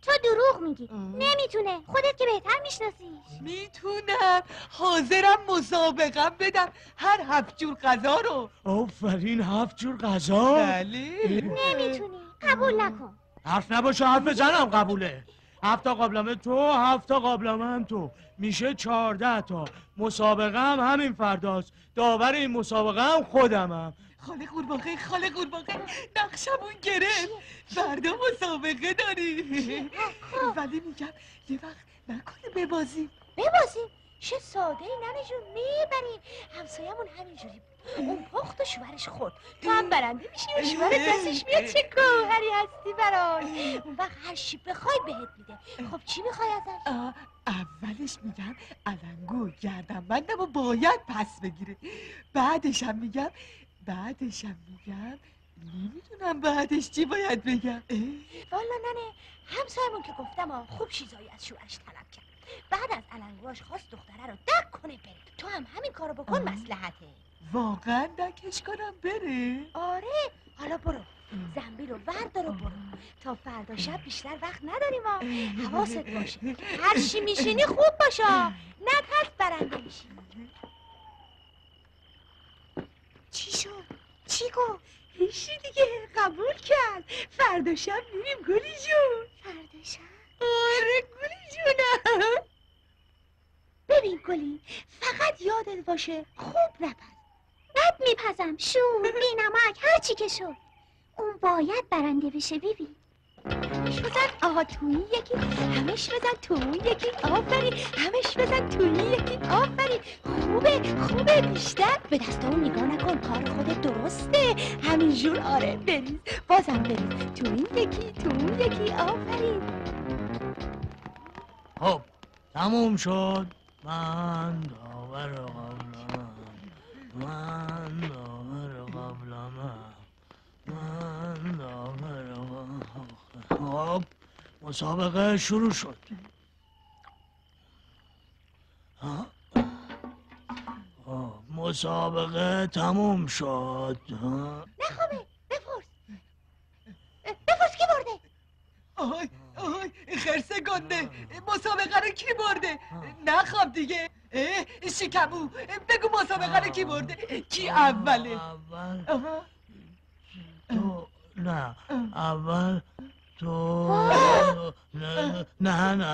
تو دروغ میگی. نمیتونه، خودت که بهتر میشناسیش. میتونم، حاضرم مسابقه بدم هر 7 جور غذا رو. آفرین، 7 جور غذا؟ بله. نمیتونی، قبول نکن. حرف نباشه، حرف بزنم قبوله. 7 تا قابلمه تو، 7 تا قابلمه هم تو، میشه 14 تا. مسابقه هم همین فرداست. داور این مسابقه هم خودمم. خاله قورباغه نقشمون گرفت. فردا مسابقه داری. ولی میگم یه وقت نکنه ببازیم. چه ساده ای ننه جون، میبریم. همسایمون همینجوری بود. اون پخت و شوهرش خورد. تو هم برنده میشی و شوهرت دستش میاد. چه گوهری هستی برای. اون وقت هر چی بخوای بهت میده. خب چی میخوای ازش؟ اولش میگم علنگو گردنبندم و باید پس بگیره. بعدشم میگم نمیدونم بعدش چی باید بگم. والا ننه، همسایمون که گفتم خوب چیزایی از شوهرش طلب کرد. بعد از علنگوهاش خواست دختره رو دک کنه بره. تو هم همین کارو بکن، مصلحته. واقعا دکش کنم بره؟ آره، حالا برو زنبیل رو وردار و برو. تا فردا شب بیشتر وقت نداریم ها. حواست باشه هر چی میشینی خوب باشه، نه پس برنده میشی. چی شد؟ چی گفت؟ هیچی دیگه، قبول کرد. فردا شب میریم گلی جون. فردا شب؟ آره گلی جونم. ببین گلی، فقط یادت باشه خوب نپز. بد میپزم، شور، بینمک، هر چی که شد. اون باید برنده بشه. بیبی همش بزن آها توی یکی، همش بزن توی یکی، آفرین. همش بزن توی یکی، آفرین. خوبه بیشتر به دست اون نگاه نکن، کار خودت درسته. همینجور آره، بریز بازم بریز توی یکی، آفرین. خب تموم شد. من داور قبلمه. خب مسابقه شروع شد. مسابقه تموم شد. نخوابه، بپرس کی برده؟ آهای خرس گنده، مسابقه رو کی برده؟ نخواب دیگه. شکمو بگو مسابقه رو کی برده؟ کی اوله؟ نه اول تو. نه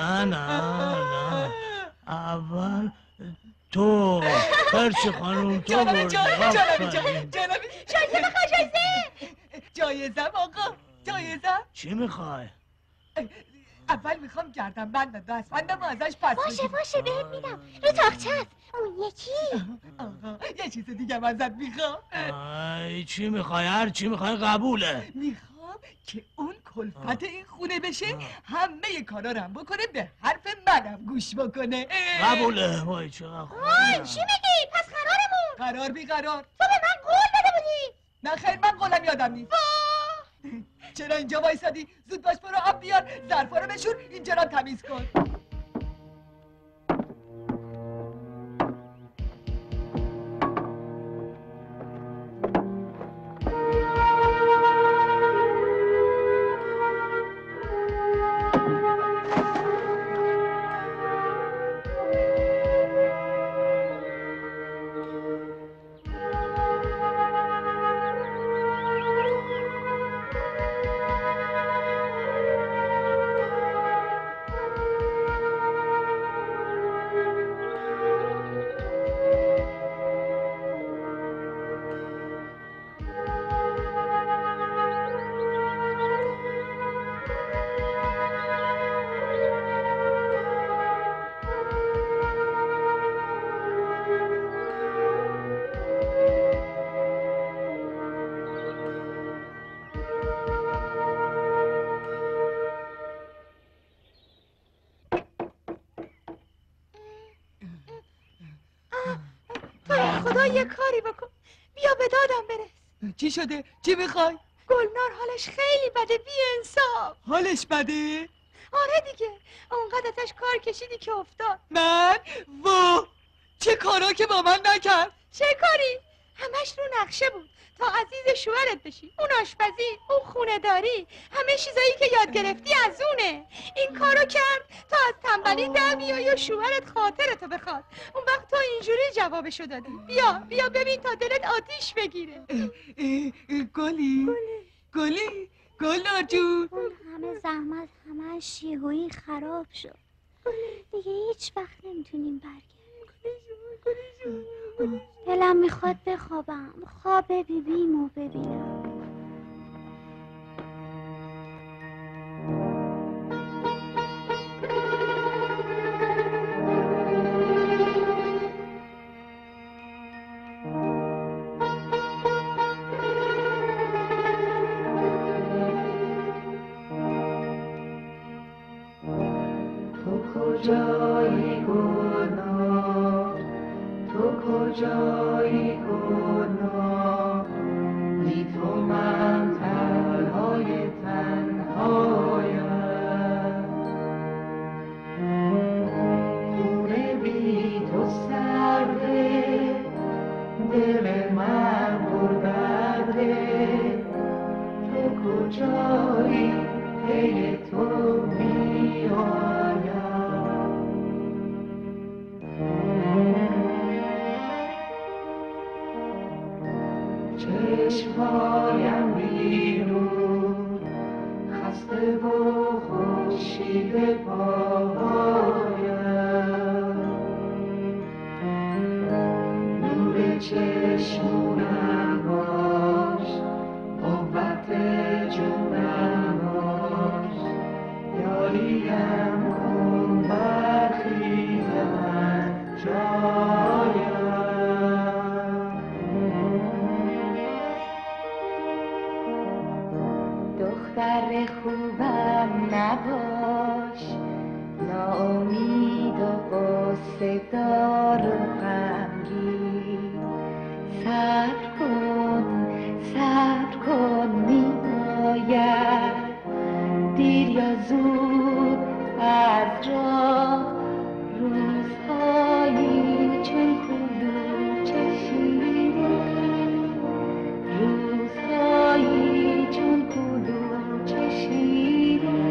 اول تو. خرس خانوم تو برده. جانبی جایزه بخواه. جایزه آقا، جایزه چی میخوای؟ اول میخوام گردنبند دستبندم ازش پس بگیرم. باشه بهت میدم. رو تاقچه است. اون یکی آقا یه چیز دیگه ازت میخوام. چی میخوای؟ هر چی میخوای قبوله. میخوام که اون کلفت این خونه بشه، همه کارا رو هم بکنه، به حرف منم گوش بکنه. قبوله. وای چقدر خوبه. چی میگی؟ پس قرارمون؟ قرار بیقرار. تو به من قول داده بودی. نه خیر، من قولم یادم نیست. چرا اینجا وایسادی؟ زود باش برو آب بیار، ظرفا رو بشور، اینجا رو تمیز کن. خدا یه کاری بکن، بیا به دادم برس. چی شده؟ چی میخوای؟ گلنار حالش خیلی بده، بی انصاف. حالش بده؟ آره دیگه، اونقدر ازش کار کشیدی که افتاد. من؟ چه کارا که با من نکرد؟ چه کاری؟ همش رو نقشه بود تا عزیز شوهرت بشی. اون آشپزی، اون خونه داری همه چیزایی که یاد گرفتی از اونه. این کارو کرد تا از تنبلی در بیای و شوهرت خاطرتو بخواد. اون وقت تو اینجوری جوابشو دادی. بیا ببین تا دلت آتیش بگیره. گلی گلنار جون، اون همه زحمت همش یهویی خراب شد. دیگه هیچ وقت نمیتونیم برگردیم. دلم میخواد بخوابم، خواب بیبیمو ببینم. کجایی گناه، تو کجایی گناه، بی تو من تنهای تنهایم، خونه بی تو سرده، دل من پردرده، تو کجایی پی تو میایم. چشمهایم بیرون خسته و خورشید پاهایم، نور چشمونم باش، قوت جونم باش، یاریم کن برخیز من جایم. دختر خوبم نباش، ناامید و غصه دار و غمگین، صبر کن می‌آید، دیر یا زود از راه، روزهایی چون کلوچه شیرین، روزهایی چون کلوچه شیرین.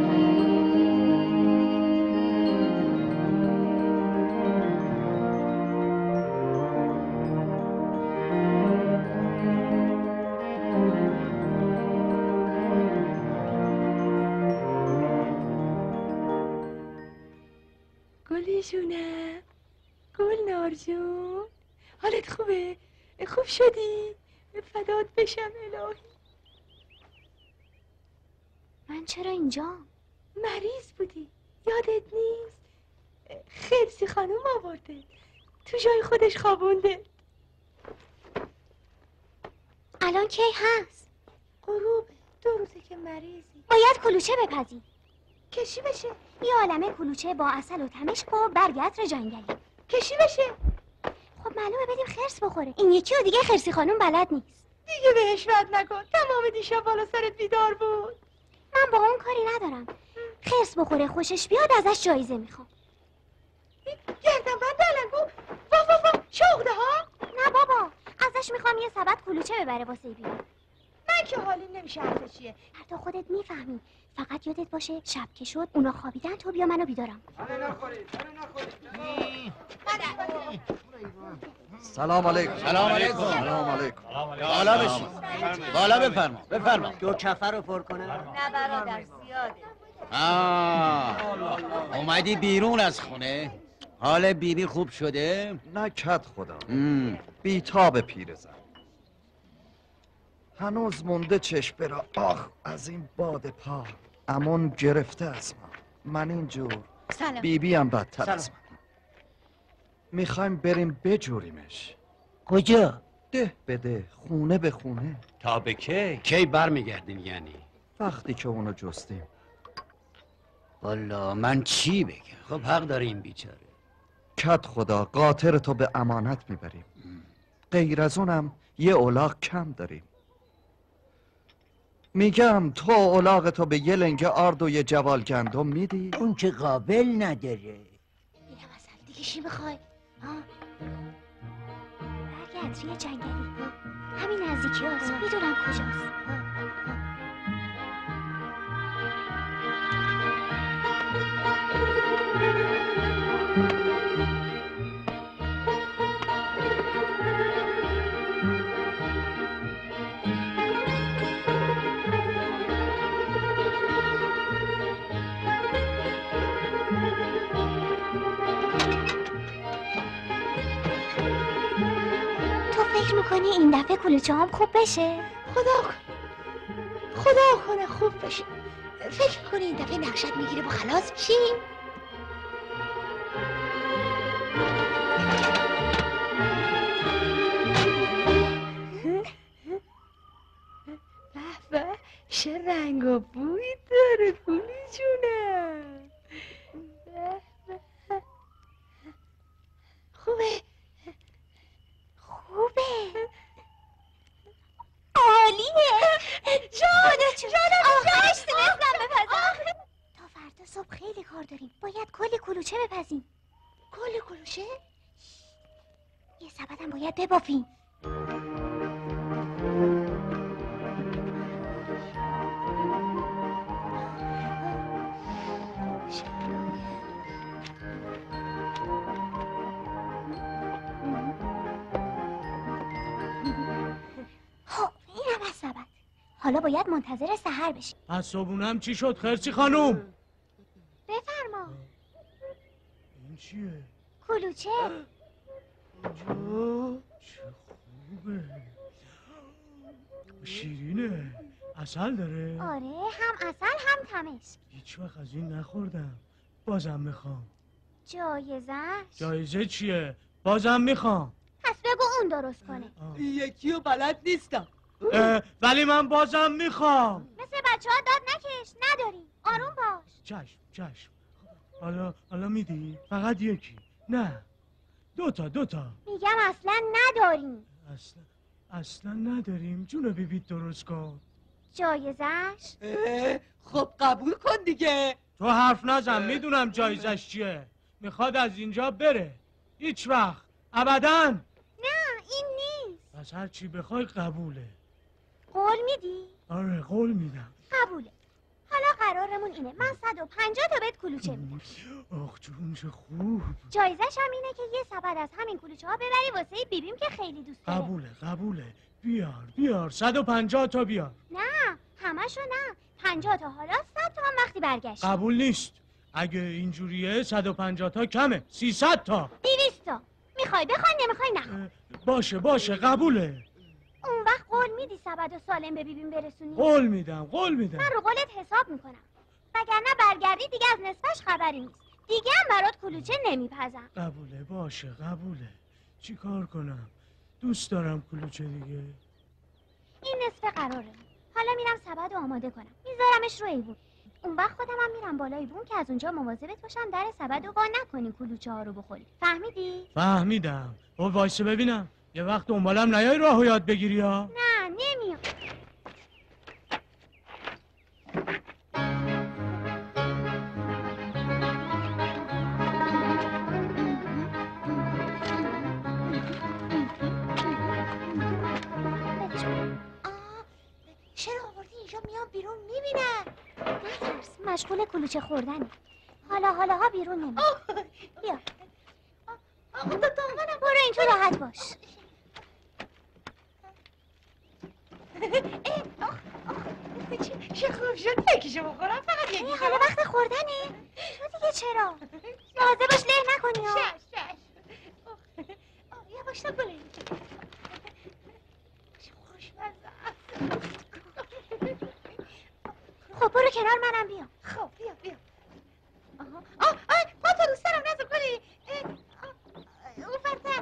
گلی جونم، گلنار جون، حالت خوبه؟ خوب شدی؟ فدات بشم الهی. من چرا اینجا؟ مریض بودی، یادت نیست؟ خلسی خانوم آورده، تو جای خودش خوابونده. الان کی هست؟ غروبه، 2 روزه که مریضی. باید کلوچه بپزی. کشی بشه. یه عالمه کلوچه با عسل و تمشک و برگ عطر جنگلی. کشی بشه. خب معلومه بدیم خرس بخوره. این یکی و دیگه خرسی خانوم بلد نیست. دیگه بهش رد نکن، تمام دیشب بالا سرت بیدار بود. من با اون کاری ندارم. خرس بخوره خوشش بیاد ازش جایزه میخوام. گردن بند علنگو، وا شوقده ها؟ نه بابا، ازش میخوام یه سبد کلوچه ببره واسه بیرون. من که حالیم نمیشه حرف چیه. فردا خودت میفهمی. فقط یادت باشه شب که شد اونا خوابیدن تو بیا منو بیدارم. سلام علیکم. سلام علیکم. سلام علیکم. بالا بشین. بالا بفرما. 2 کفه رو پر کنه. نه برادر زیاده. اومدی بیرون از خونه؟ حال بیبی خوب شده؟ نکد خدا. بیتاب پیرزن. هنوز مونده چشم برا. آخ از این باد پا. امون گرفته از من اینجور. سلام. بیبی هم بدتر از من. میخوایم بریم بجوریمش. کجا؟ ده بده، خونه به خونه. تا به کی برمیگردیم یعنی؟ وقتی که اونو جستیم. والا من چی بگم؟ خب حق داره این بیچاره. کد خدا، قاطر تو به امانت میبریم. غیر از اونم یه الاغ کم داریم. میگم تو الاغ تو به یه لنگه آرد و یه جوال گندم میدی؟ اون که قابل نداره. اینم اصل دیگه چی میخوای؟ برگ عطری جنگلی. همین نزدیکی هست، میدونم کجاست. میکنی این دفعه کلوچه هم خوب بشه؟ خدا کنه خوب بشه. فکر میکنی این دفعه نقشت میگیره و خلاص میشیم؟ به چه رنگ و بویی داره کولی جونم. خوبه عالیه. آخرش تونستم بپزم. تا فردا صبح خیلی کار داریم. باید کلی کلوچه بپزیم. کلی کلوچه؟ یه سبدم باید ببافیم. حالا باید منتظر سحر بشیم. از صبحونم چی شد خرسی خانوم؟ بفرما. این چیه؟ کلوچه. چه خوبه. شیرینه. عسل داره؟ آره، هم عسل هم تمش. هیچ وقت از این نخوردم. بازم میخوام. جایزش؟ جایزه چیه؟ بازم میخوام. پس بگو اون درست کنه. یکی و بلد نیستم. ولی من بازم میخوام. مثل بچه ها داد نکش. نداریم. آروم باش. چشم. حالا میدی؟ فقط یکی. نه. دوتا. میگم اصلا نداریم. اصلا نداریم. جون بیبیت درست کن. جایزش؟ خب قبول کن دیگه. تو حرف نزن. میدونم جایزش چیه. میخواد از اینجا بره. هیچ وقت. ابداً. نه این نیست. پس هر چی بخوای قبوله. قول میدی؟ آره قول میدم. قبوله. حالا قرارمون اینه من 150 تا بهت کلوچه میدم. آخ جون چه خوب. جایزش هم اینه که یه سبد از همین کلوچه ها ببری واسه بیبیم که خیلی دوست داره. قبوله. بیار 150 تا بیار. نه همشو نه. 50 تا حالا 100 تا هم وقتی برگشت. قبول نیست. اگه اینجوریه 150 تا کمه. 300 تا. 200 تا. میخوای بخوای نمیخوای نخوای. باشه قبوله. اون وقت قول میدی سبد و سالم به بیبیم برسونی؟ قول میدم. من رو قولت حساب میکنم. وگرنه برگردی دیگه از نصفش خبری نیست. دیگه هم برات کلوچه نمیپزم. قبوله. چی کار کنم؟ دوست دارم کلوچه دیگه. این نصف قراره. حالا میرم سبد رو آماده کنم. میذارمش رو ایوون. اون وقت خودم هم میرم بالای بوم که از اونجا مواظبت باشم در سبد رو وا نکنی کلوچه ها رو بخوری. فهمیدی؟ فهمیدم. وایسه ببینم. یه وقت دنبالم نیای راهو یاد بگیری ها. نه نمیام. چرا آوردی اینجا؟ میام بیرون میبینن. نترس مشغول کلوچه خوردنه. حالا بیرون نمیام. بیا برو این تو راحت باش. چه خوب شد یکیشو بخورم. فقط یکی. حالا وقت خوردنه. تو دیگه چرا؟ مواظب باش له نکنی ها. شش. یواش نکنی. چه خوشمزه. خب برو کنار منم بیام. خب بیا. پا تو رو سرم نزد کنی. اون فرتر.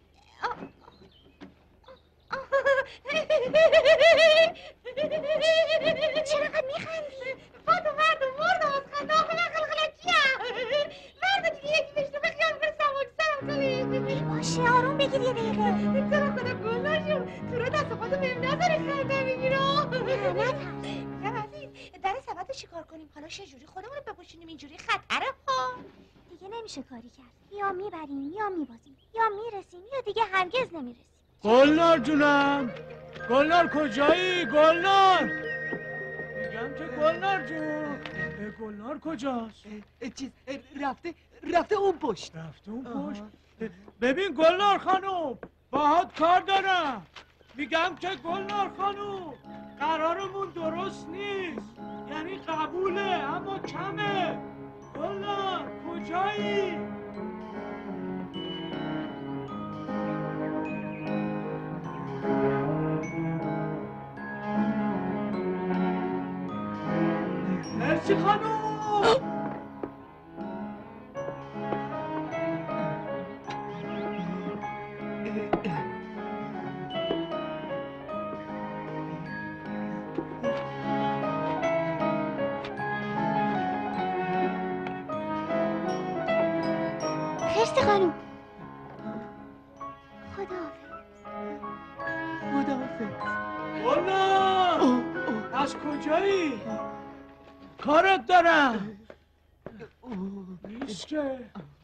چرا میخندی؟ پاتو مردم از خنده آخه نخل چیه؟ مرد دیگه یکی بشته به خیال برسم سرم کنی. باشه آروم بگیر یه دقیقه. تو رو خدا گل نشو. تو رو دست خودو بهم نذاری خنده میگیرم. نه عزیز در سبد رو چیکار کنیم؟ حالا چجوری خودمون رو بپوشونیم؟ اینجوری خطره ها. دیگه نمیشه کاری کرد. یا میبریم یا میبازیم یا میرسیم یا دیگه هرگز نمیرسیم. گلنار جونم. گلنار کجایی؟ گلنار میگم که گلنار جون. گلنار کجاست؟ چیز رفته اون پشت. ببین گلنار خانوم باهات کار دارم. میگم که گلنار خانوم قرارمون درست نیست. یعنی قبوله اما کمه. گلنار کجایی؟ خرسی خانوم. خرسی خانوم خداحافظ. والا از کجایی؟ کارت دارم. نیست که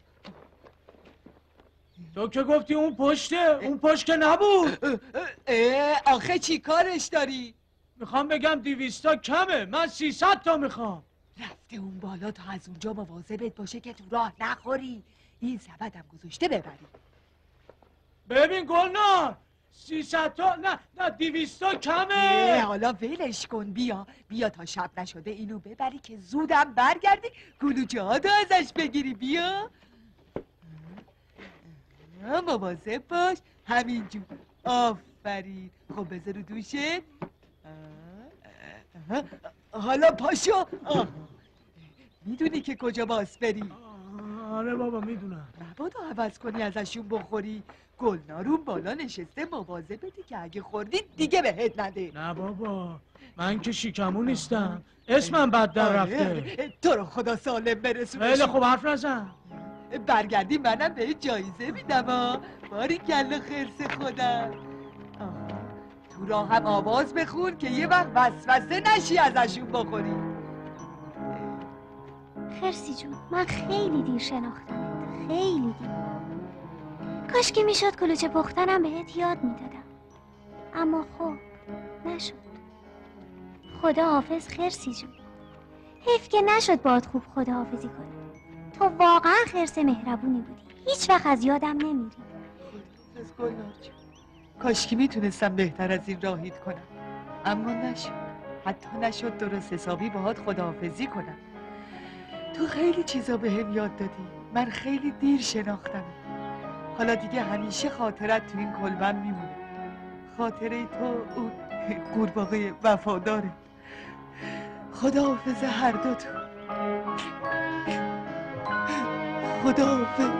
تو که گفتی اون پشته، اون پشت که نبود. آخه چی کارش داری؟ میخوام بگم 200 تا کمه، من 300 تا میخوام. رفته اون بالا تا از اونجا مواظبت باشه که تو راه نخوری. این سبدم گذاشته ببری. ببین گلنار 300 تا نه 200 تا کمه. حالا ولش کن. بیا تا شب نشده اینو ببری که زودم برگردی کلوچه ها تو ازش بگیری. بیا مواظب باش. همینجور. آفرین. خب بذار رو دوشت. حالا پاشو. میدونی که کجا باز بری؟ آره بابا میدونم. مبادا عوض کنی ازشون بخوری. گلنارون بالا نشسته مواظبتی که اگه خوردی دیگه بهت نده. نه بابا من که شیکمو نیستم، اسمم بد در رفته. تو رو خدا سالم برسونش. خیلی خوب حرف نزن. برگردی منم به جایزه میدم. باریکلا خرس خودم. تو راه هم آواز بخون که یه وقت وسوسه نشی ازشون بخوری. خرسی جون من خیلی دیر شناختم، خیلی دیر. کاش که میشد کلوچه پختنم بهت یاد میدادم، اما خب نشد. خدا حافظ خرسی جون. حیف که نشد باهات خوب خدا حافظی کنم. تو واقعا خرس مهربونی بودی، هیچ وقت از یادم نمیری. خداحافظ گلنار جون. کاش که میتونستم بهتر از این راهید کنم، اما نشد. حتی نشد درست حسابی باهات خداحافظی کنم. تو خیلی چیزا بهم یاد دادی، من خیلی دیر شناختم. حالا دیگه همیشه خاطرت تو این کلبم میمونه. خاطره تو اون قورباغه وفاداره. خداحافظ هر دوتون. خداحافظ.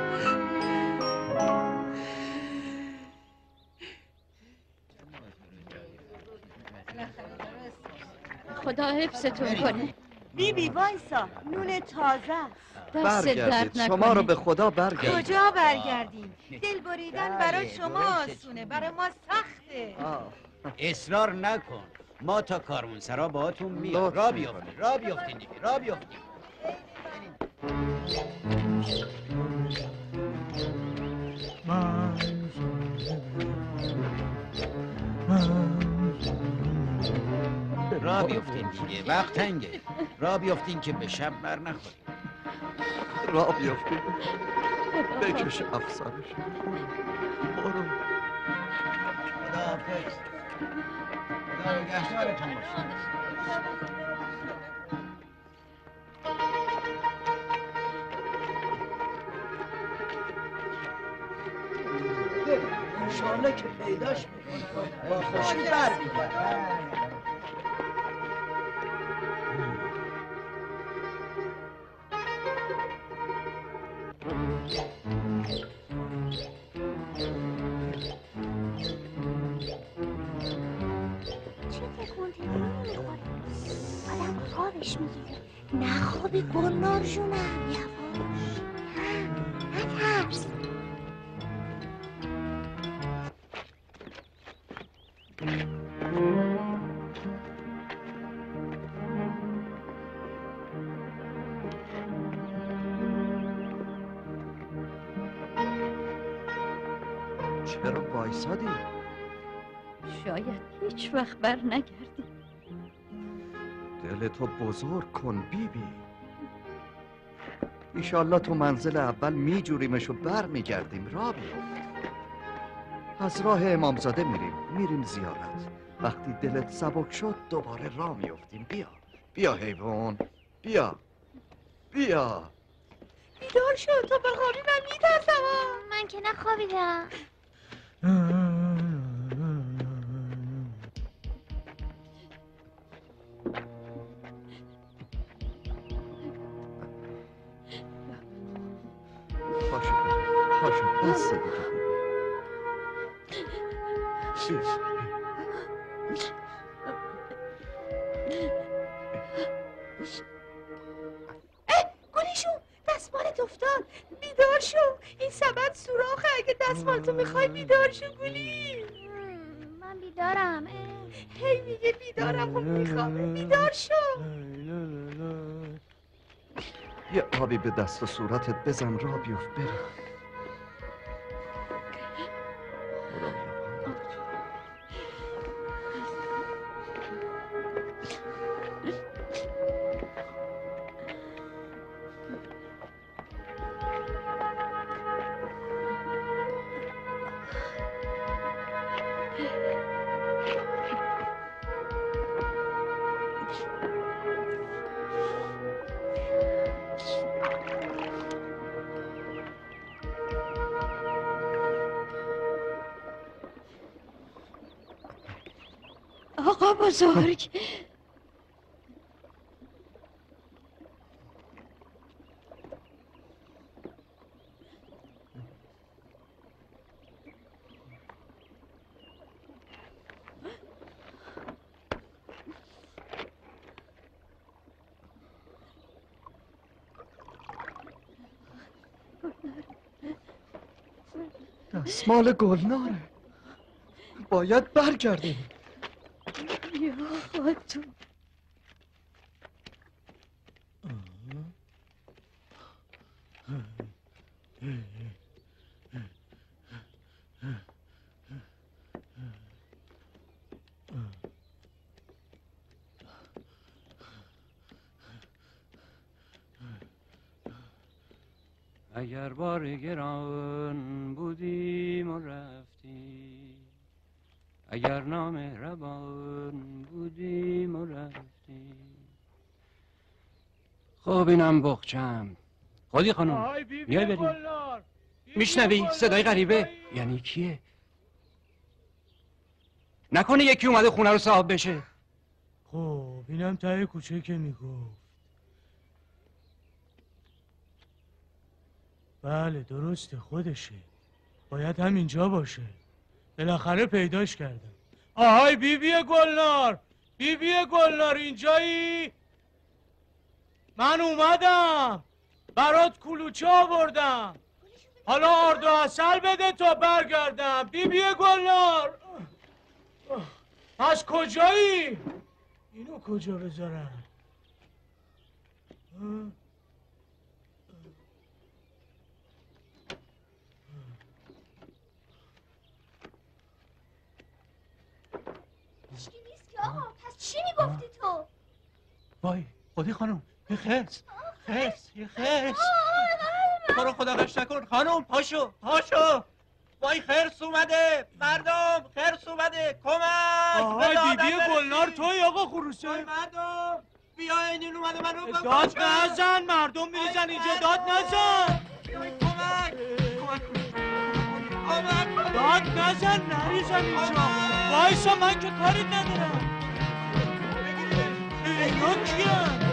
خدا حفظتون کنه. بیبی وایسا، نون تازه. دست درد برگردید، نکنه. شما رو به خدا برگردید. کجا برگردیم؟ دل بریدن برای شما آسونه، برای ما سخته. اصرار نکن، ما تا کاروانسرا باهاتون میاد. را بیافتین دیگه، را بیافتین. را بیافتین دیگه، وقت تنگه. را بیافتین که به شب بر نخوریم. را بیافتید، بکش افسرش. برو. خداحافظ. خدا نگهدارتون باشه. انشالله که پیداش میکنه با خوشی برمیگرد. آدم خوابش میگیره. نه خوابی گلنار جونم، یواش. نترس. چرا وایسادی؟ شاید هیچ وقت بر نگردی. دلتو بزرگ کن بیبی. ایشالله تو منزل اول میجوریمش و بر میگردیم. را بیفت. از راه امامزاده میریم زیارت. وقتی دلت سبک شد دوباره راه میفتیم. بیا حیوان، بیا. بیدار شد، تو بخوابی من میترسم. من که نخوابیدم. بسه گلیشون دستمالت افتاد. بیدار شو. این سبد سوراخه. اگه دستمالتو میخوای بیدار شو گلی. من بیدارم. هی میگه بیدارم و میخوامه. بیدار شو. یه آبی به دست و صورتت بزن را بیفت بره. آقا بزرگ دستمال گلناره. باید برگردیم. یا خودتون اگر بار گران بودیم و رفتیم، اگر نامهربان بودیم و رفتیم. خب اینم بخچم. خودی خانم بیای بریم. میشنوی صدای غریبه؟ یعنی کیه؟ نکنه یکی اومده خونه رو صاحب بشه. خب اینم ته کوچه که میگفت. بله درسته خودشه. باید همینجا باشه. بالاخره پیداش کردم. آهای بیبی گلنار، بیبی گلنار اینجایی؟ من اومدم برات کلوچه آوردم. حالا آرد و عسل بده تا برگردم. بیبی گلنار از کجایی؟ اینو کجا بذارم؟ هیچکی نیست که آقا. پس چی میگفتی تو؟ وای خودی خانم یه خرس یه خرس. تو رو خدا غش نکن خانم. پاشو وای خرس اومده مردم. خرس اومده کمک. آهای بیبی گلنار توی آقا خروسه. وای مردم بیاین این اومده منو داد نزن. مردم میریزن اینجا. داد نزن. کمک داد نزن. نریزن اینجا. وایسا من که کاری ندارم. اینا کیه؟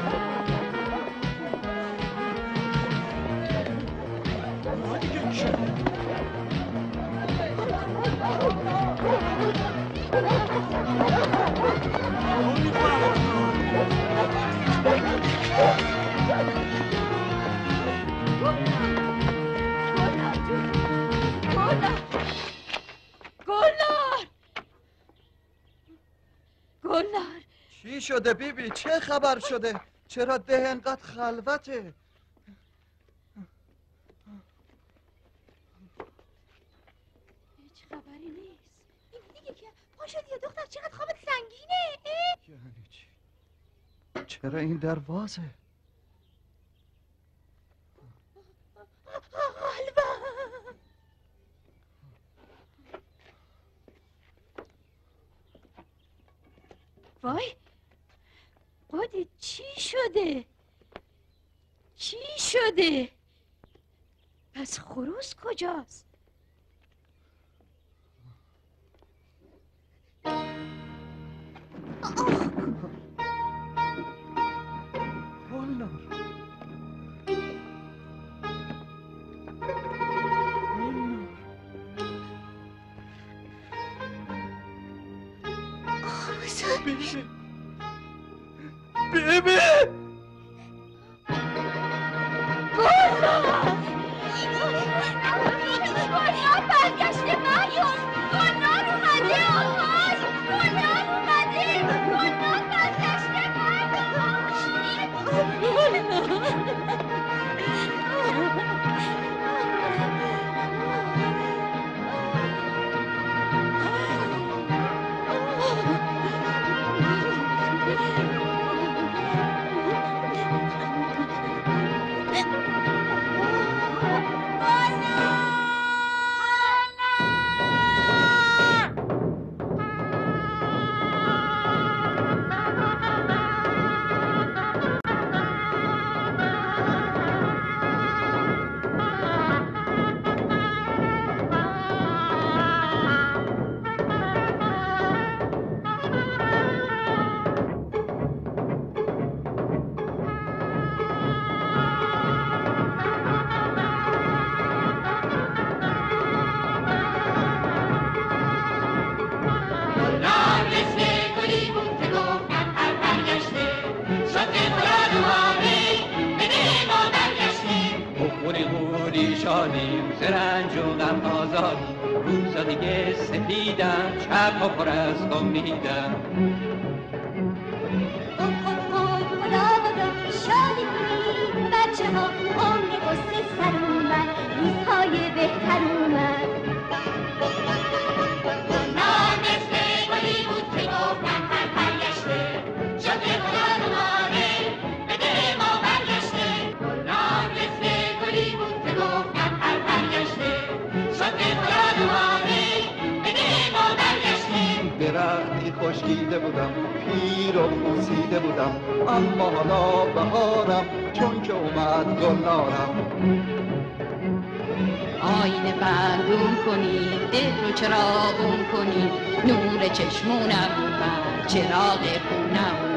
گلنار چی شده بیبی؟ چه خبر شده؟ چرا ده انقدر خلوته؟ هیچ خبری نیست. این دیگه که پا شدی یا دختر؟ چقدر خوابت سنگینه؟ یعنی چی؟ چرا این در وازه؟ وای قدی چی شده؟ پس خروس کجاست؟ گلنار بیبی گلنار برگشته مهیوز گلنار اومده آهای گلنار اومده گلنار برگشته رنج و غم آزادی روزا دیگه سفیدم شبها پر از امیدم خدا شادی کنید بچه ها عمر قصه سر اومد روزهای بهتر اومد گلنار مثل گلی بود که گفتن پر برگشته شد خدا دوباره به ده ما برگشته گلنار مثل گلی بود که گفتن پر برگشته شد خدا دوباره به ده ما برگشته درختی خشکیده بودم پیر و پوسیده بودم اما حالا بهارم چون که اومد گلنارم آینه بندون کنی ده رو چراغون کنی نور چشمونم اومد چراغ خونم